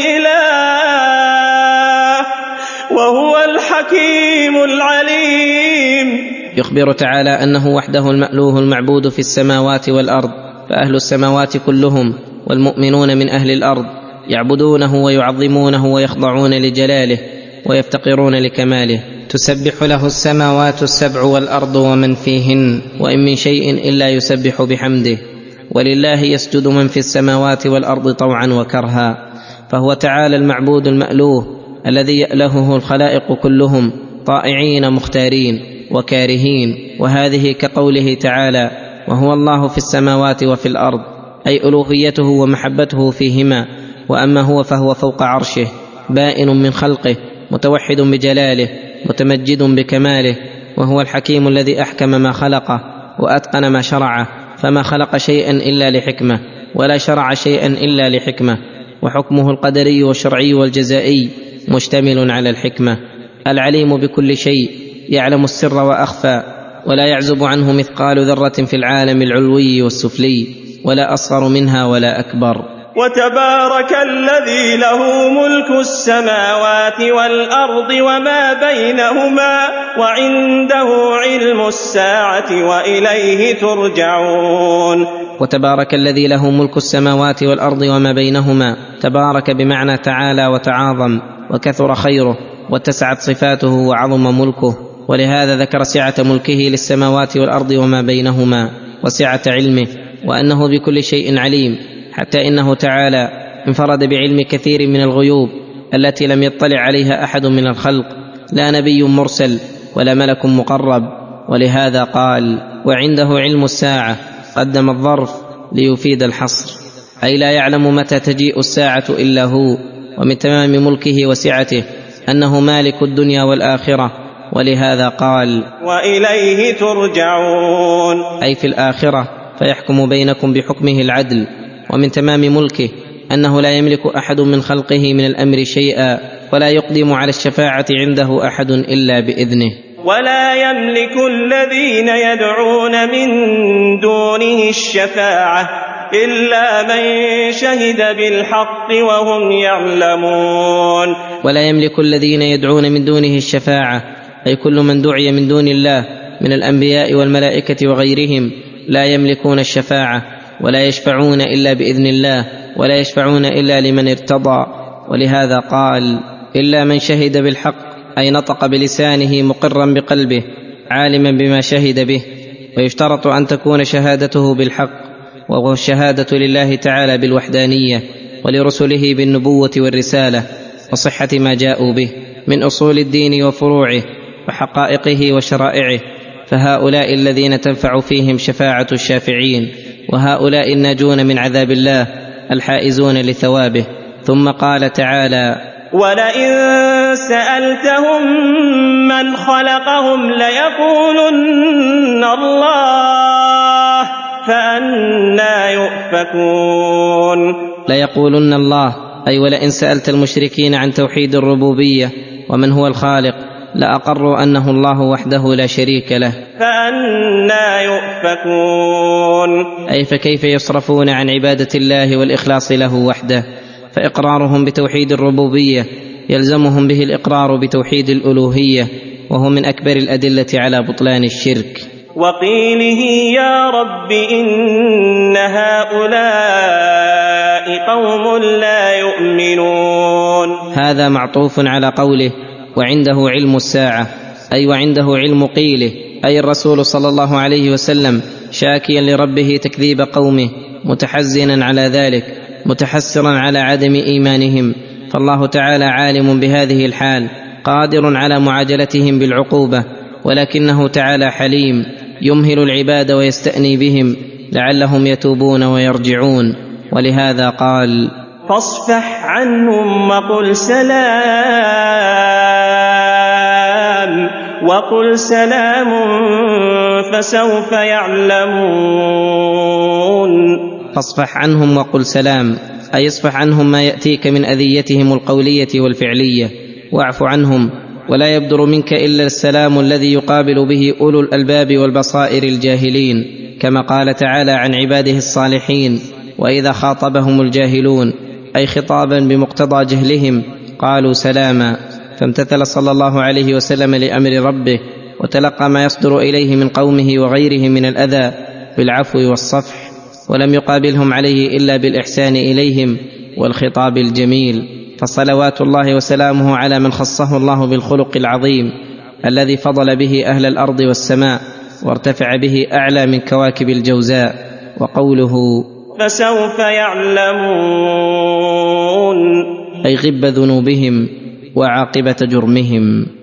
إله وهو الحكيم العليم. يخبر تعالى أنه وحده المألوه المعبود في السماوات والأرض، فأهل السماوات كلهم والمؤمنون من أهل الأرض يعبدونه ويعظمونه ويخضعون لجلاله ويفتقرون لكماله. تسبح له السماوات السبع والأرض ومن فيهن وإن من شيء إلا يسبح بحمده، ولله يسجد من في السماوات والأرض طوعا وكرها. فهو تعالى المعبود المألوه الذي يألهه الخلائق كلهم طائعين مختارين وكارهين. وهذه كقوله تعالى: وهو الله في السماوات وفي الأرض، أي ألوهيته ومحبته فيهما. وأما هو فهو فوق عرشه بائن من خلقه متوحد بجلاله متمجد بكماله. وهو الحكيم الذي أحكم ما خلقه وأتقن ما شرعه، فما خلق شيئا إلا لحكمة ولا شرع شيئا إلا لحكمة. وحكمه القدري والشرعي والجزائي مشتمل على الحكمة. العليم بكل شيء، يعلم السر وأخفى، ولا يعزب عنه مثقال ذرة في العالم العلوي والسفلي، ولا أصغر منها ولا أكبر. وتبارك الذي له ملك السماوات والأرض وما بينهما وعنده علم الساعة وإليه ترجعون. وتبارك الذي له ملك السماوات والأرض وما بينهما. تبارك بمعنى تعالى وتعاظم وكثر خيره واتسعت صفاته وعظم ملكه، ولهذا ذكر سعة ملكه للسماوات والأرض وما بينهما وسعة علمه، وأنه بكل شيء عليم، حتى إنه تعالى انفرد بعلم كثير من الغيوب التي لم يطلع عليها أحد من الخلق، لا نبي مرسل ولا ملك مقرب. ولهذا قال: وعنده علم الساعة، قدم الظرف ليفيد الحصر، أي لا يعلم متى تجيء الساعة إلا هو. ومن تمام ملكه وسعته أنه مالك الدنيا والآخرة، ولهذا قال: وإليه ترجعون، أي في الآخرة، فيحكم بينكم بحكمه العدل. ومن تمام ملكه أنه لا يملك أحد من خلقه من الأمر شيئا، ولا يقدم على الشفاعة عنده أحد إلا بإذنه. ولا يملك الذين يدعون من دونه الشفاعة إلا من شهد بالحق وهم يعلمون. ولا يملك الذين يدعون من دونه الشفاعة، أي كل من دعي من دون الله من الأنبياء والملائكة وغيرهم لا يملكون الشفاعة، ولا يشفعون إلا بإذن الله، ولا يشفعون إلا لمن ارتضى. ولهذا قال: إلا من شهد بالحق، أي نطق بلسانه مقرا بقلبه عالما بما شهد به. ويشترط أن تكون شهادته بالحق، وهو الشهادة لله تعالى بالوحدانية، ولرسله بالنبوة والرسالة، وصحة ما جاءوا به من أصول الدين وفروعه وحقائقه وشرائعه. فهؤلاء الذين تنفع فيهم شفاعة الشافعين، وهؤلاء الناجون من عذاب الله الحائزون لثوابه. ثم قال تعالى: ولئن سألتهم من خلقهم ليقولن الله فأنى يؤفكون. ليقولن الله، أي ولئن سألت المشركين عن توحيد الربوبية ومن هو الخالق لأقروا أنه الله وحده لا شريك له، فأنى يؤفكون، أي فكيف يصرفون عن عبادة الله والإخلاص له وحده. فإقرارهم بتوحيد الربوبية يلزمهم به الإقرار بتوحيد الألوهية، وهو من أكبر الأدلة على بطلان الشرك. وقيله: يا رب إن هؤلاء قوم لا يؤمنون. هذا معطوف على قوله: وعنده علم الساعة، أي وعنده علم قيله، أي الرسول صلى الله عليه وسلم، شاكيا لربه تكذيب قومه، متحزنا على ذلك، متحسرا على عدم إيمانهم. فالله تعالى عالم بهذه الحال، قادر على معاجلتهم بالعقوبة، ولكنه تعالى حليم يمهل العباد ويستأني بهم لعلهم يتوبون ويرجعون. ولهذا قال: فاصفح عنهم وقل سلام وقل سلام فسوف يعلمون. فاصفح عنهم وقل سلام، أي اصفح عنهم ما يأتيك من أذيتهم القولية والفعلية، واعف عنهم، ولا يبدر منك إلا السلام الذي يقابل به أولو الألباب والبصائر الجاهلين، كما قال تعالى عن عباده الصالحين: وإذا خاطبهم الجاهلون، أي خطابا بمقتضى جهلهم، قالوا سلاما. فامتثل صلى الله عليه وسلم لأمر ربه، وتلقى ما يصدر إليه من قومه وغيرهم من الأذى بالعفو والصفح، ولم يقابلهم عليه إلا بالإحسان إليهم والخطاب الجميل. فصلوات الله وسلامه على من خصه الله بالخلق العظيم الذي فضل به أهل الأرض والسماء، وارتفع به أعلى من كواكب الجوزاء. وقوله فسوف يعلمون، أي غب ذنوبهم وعاقبة جرمهم.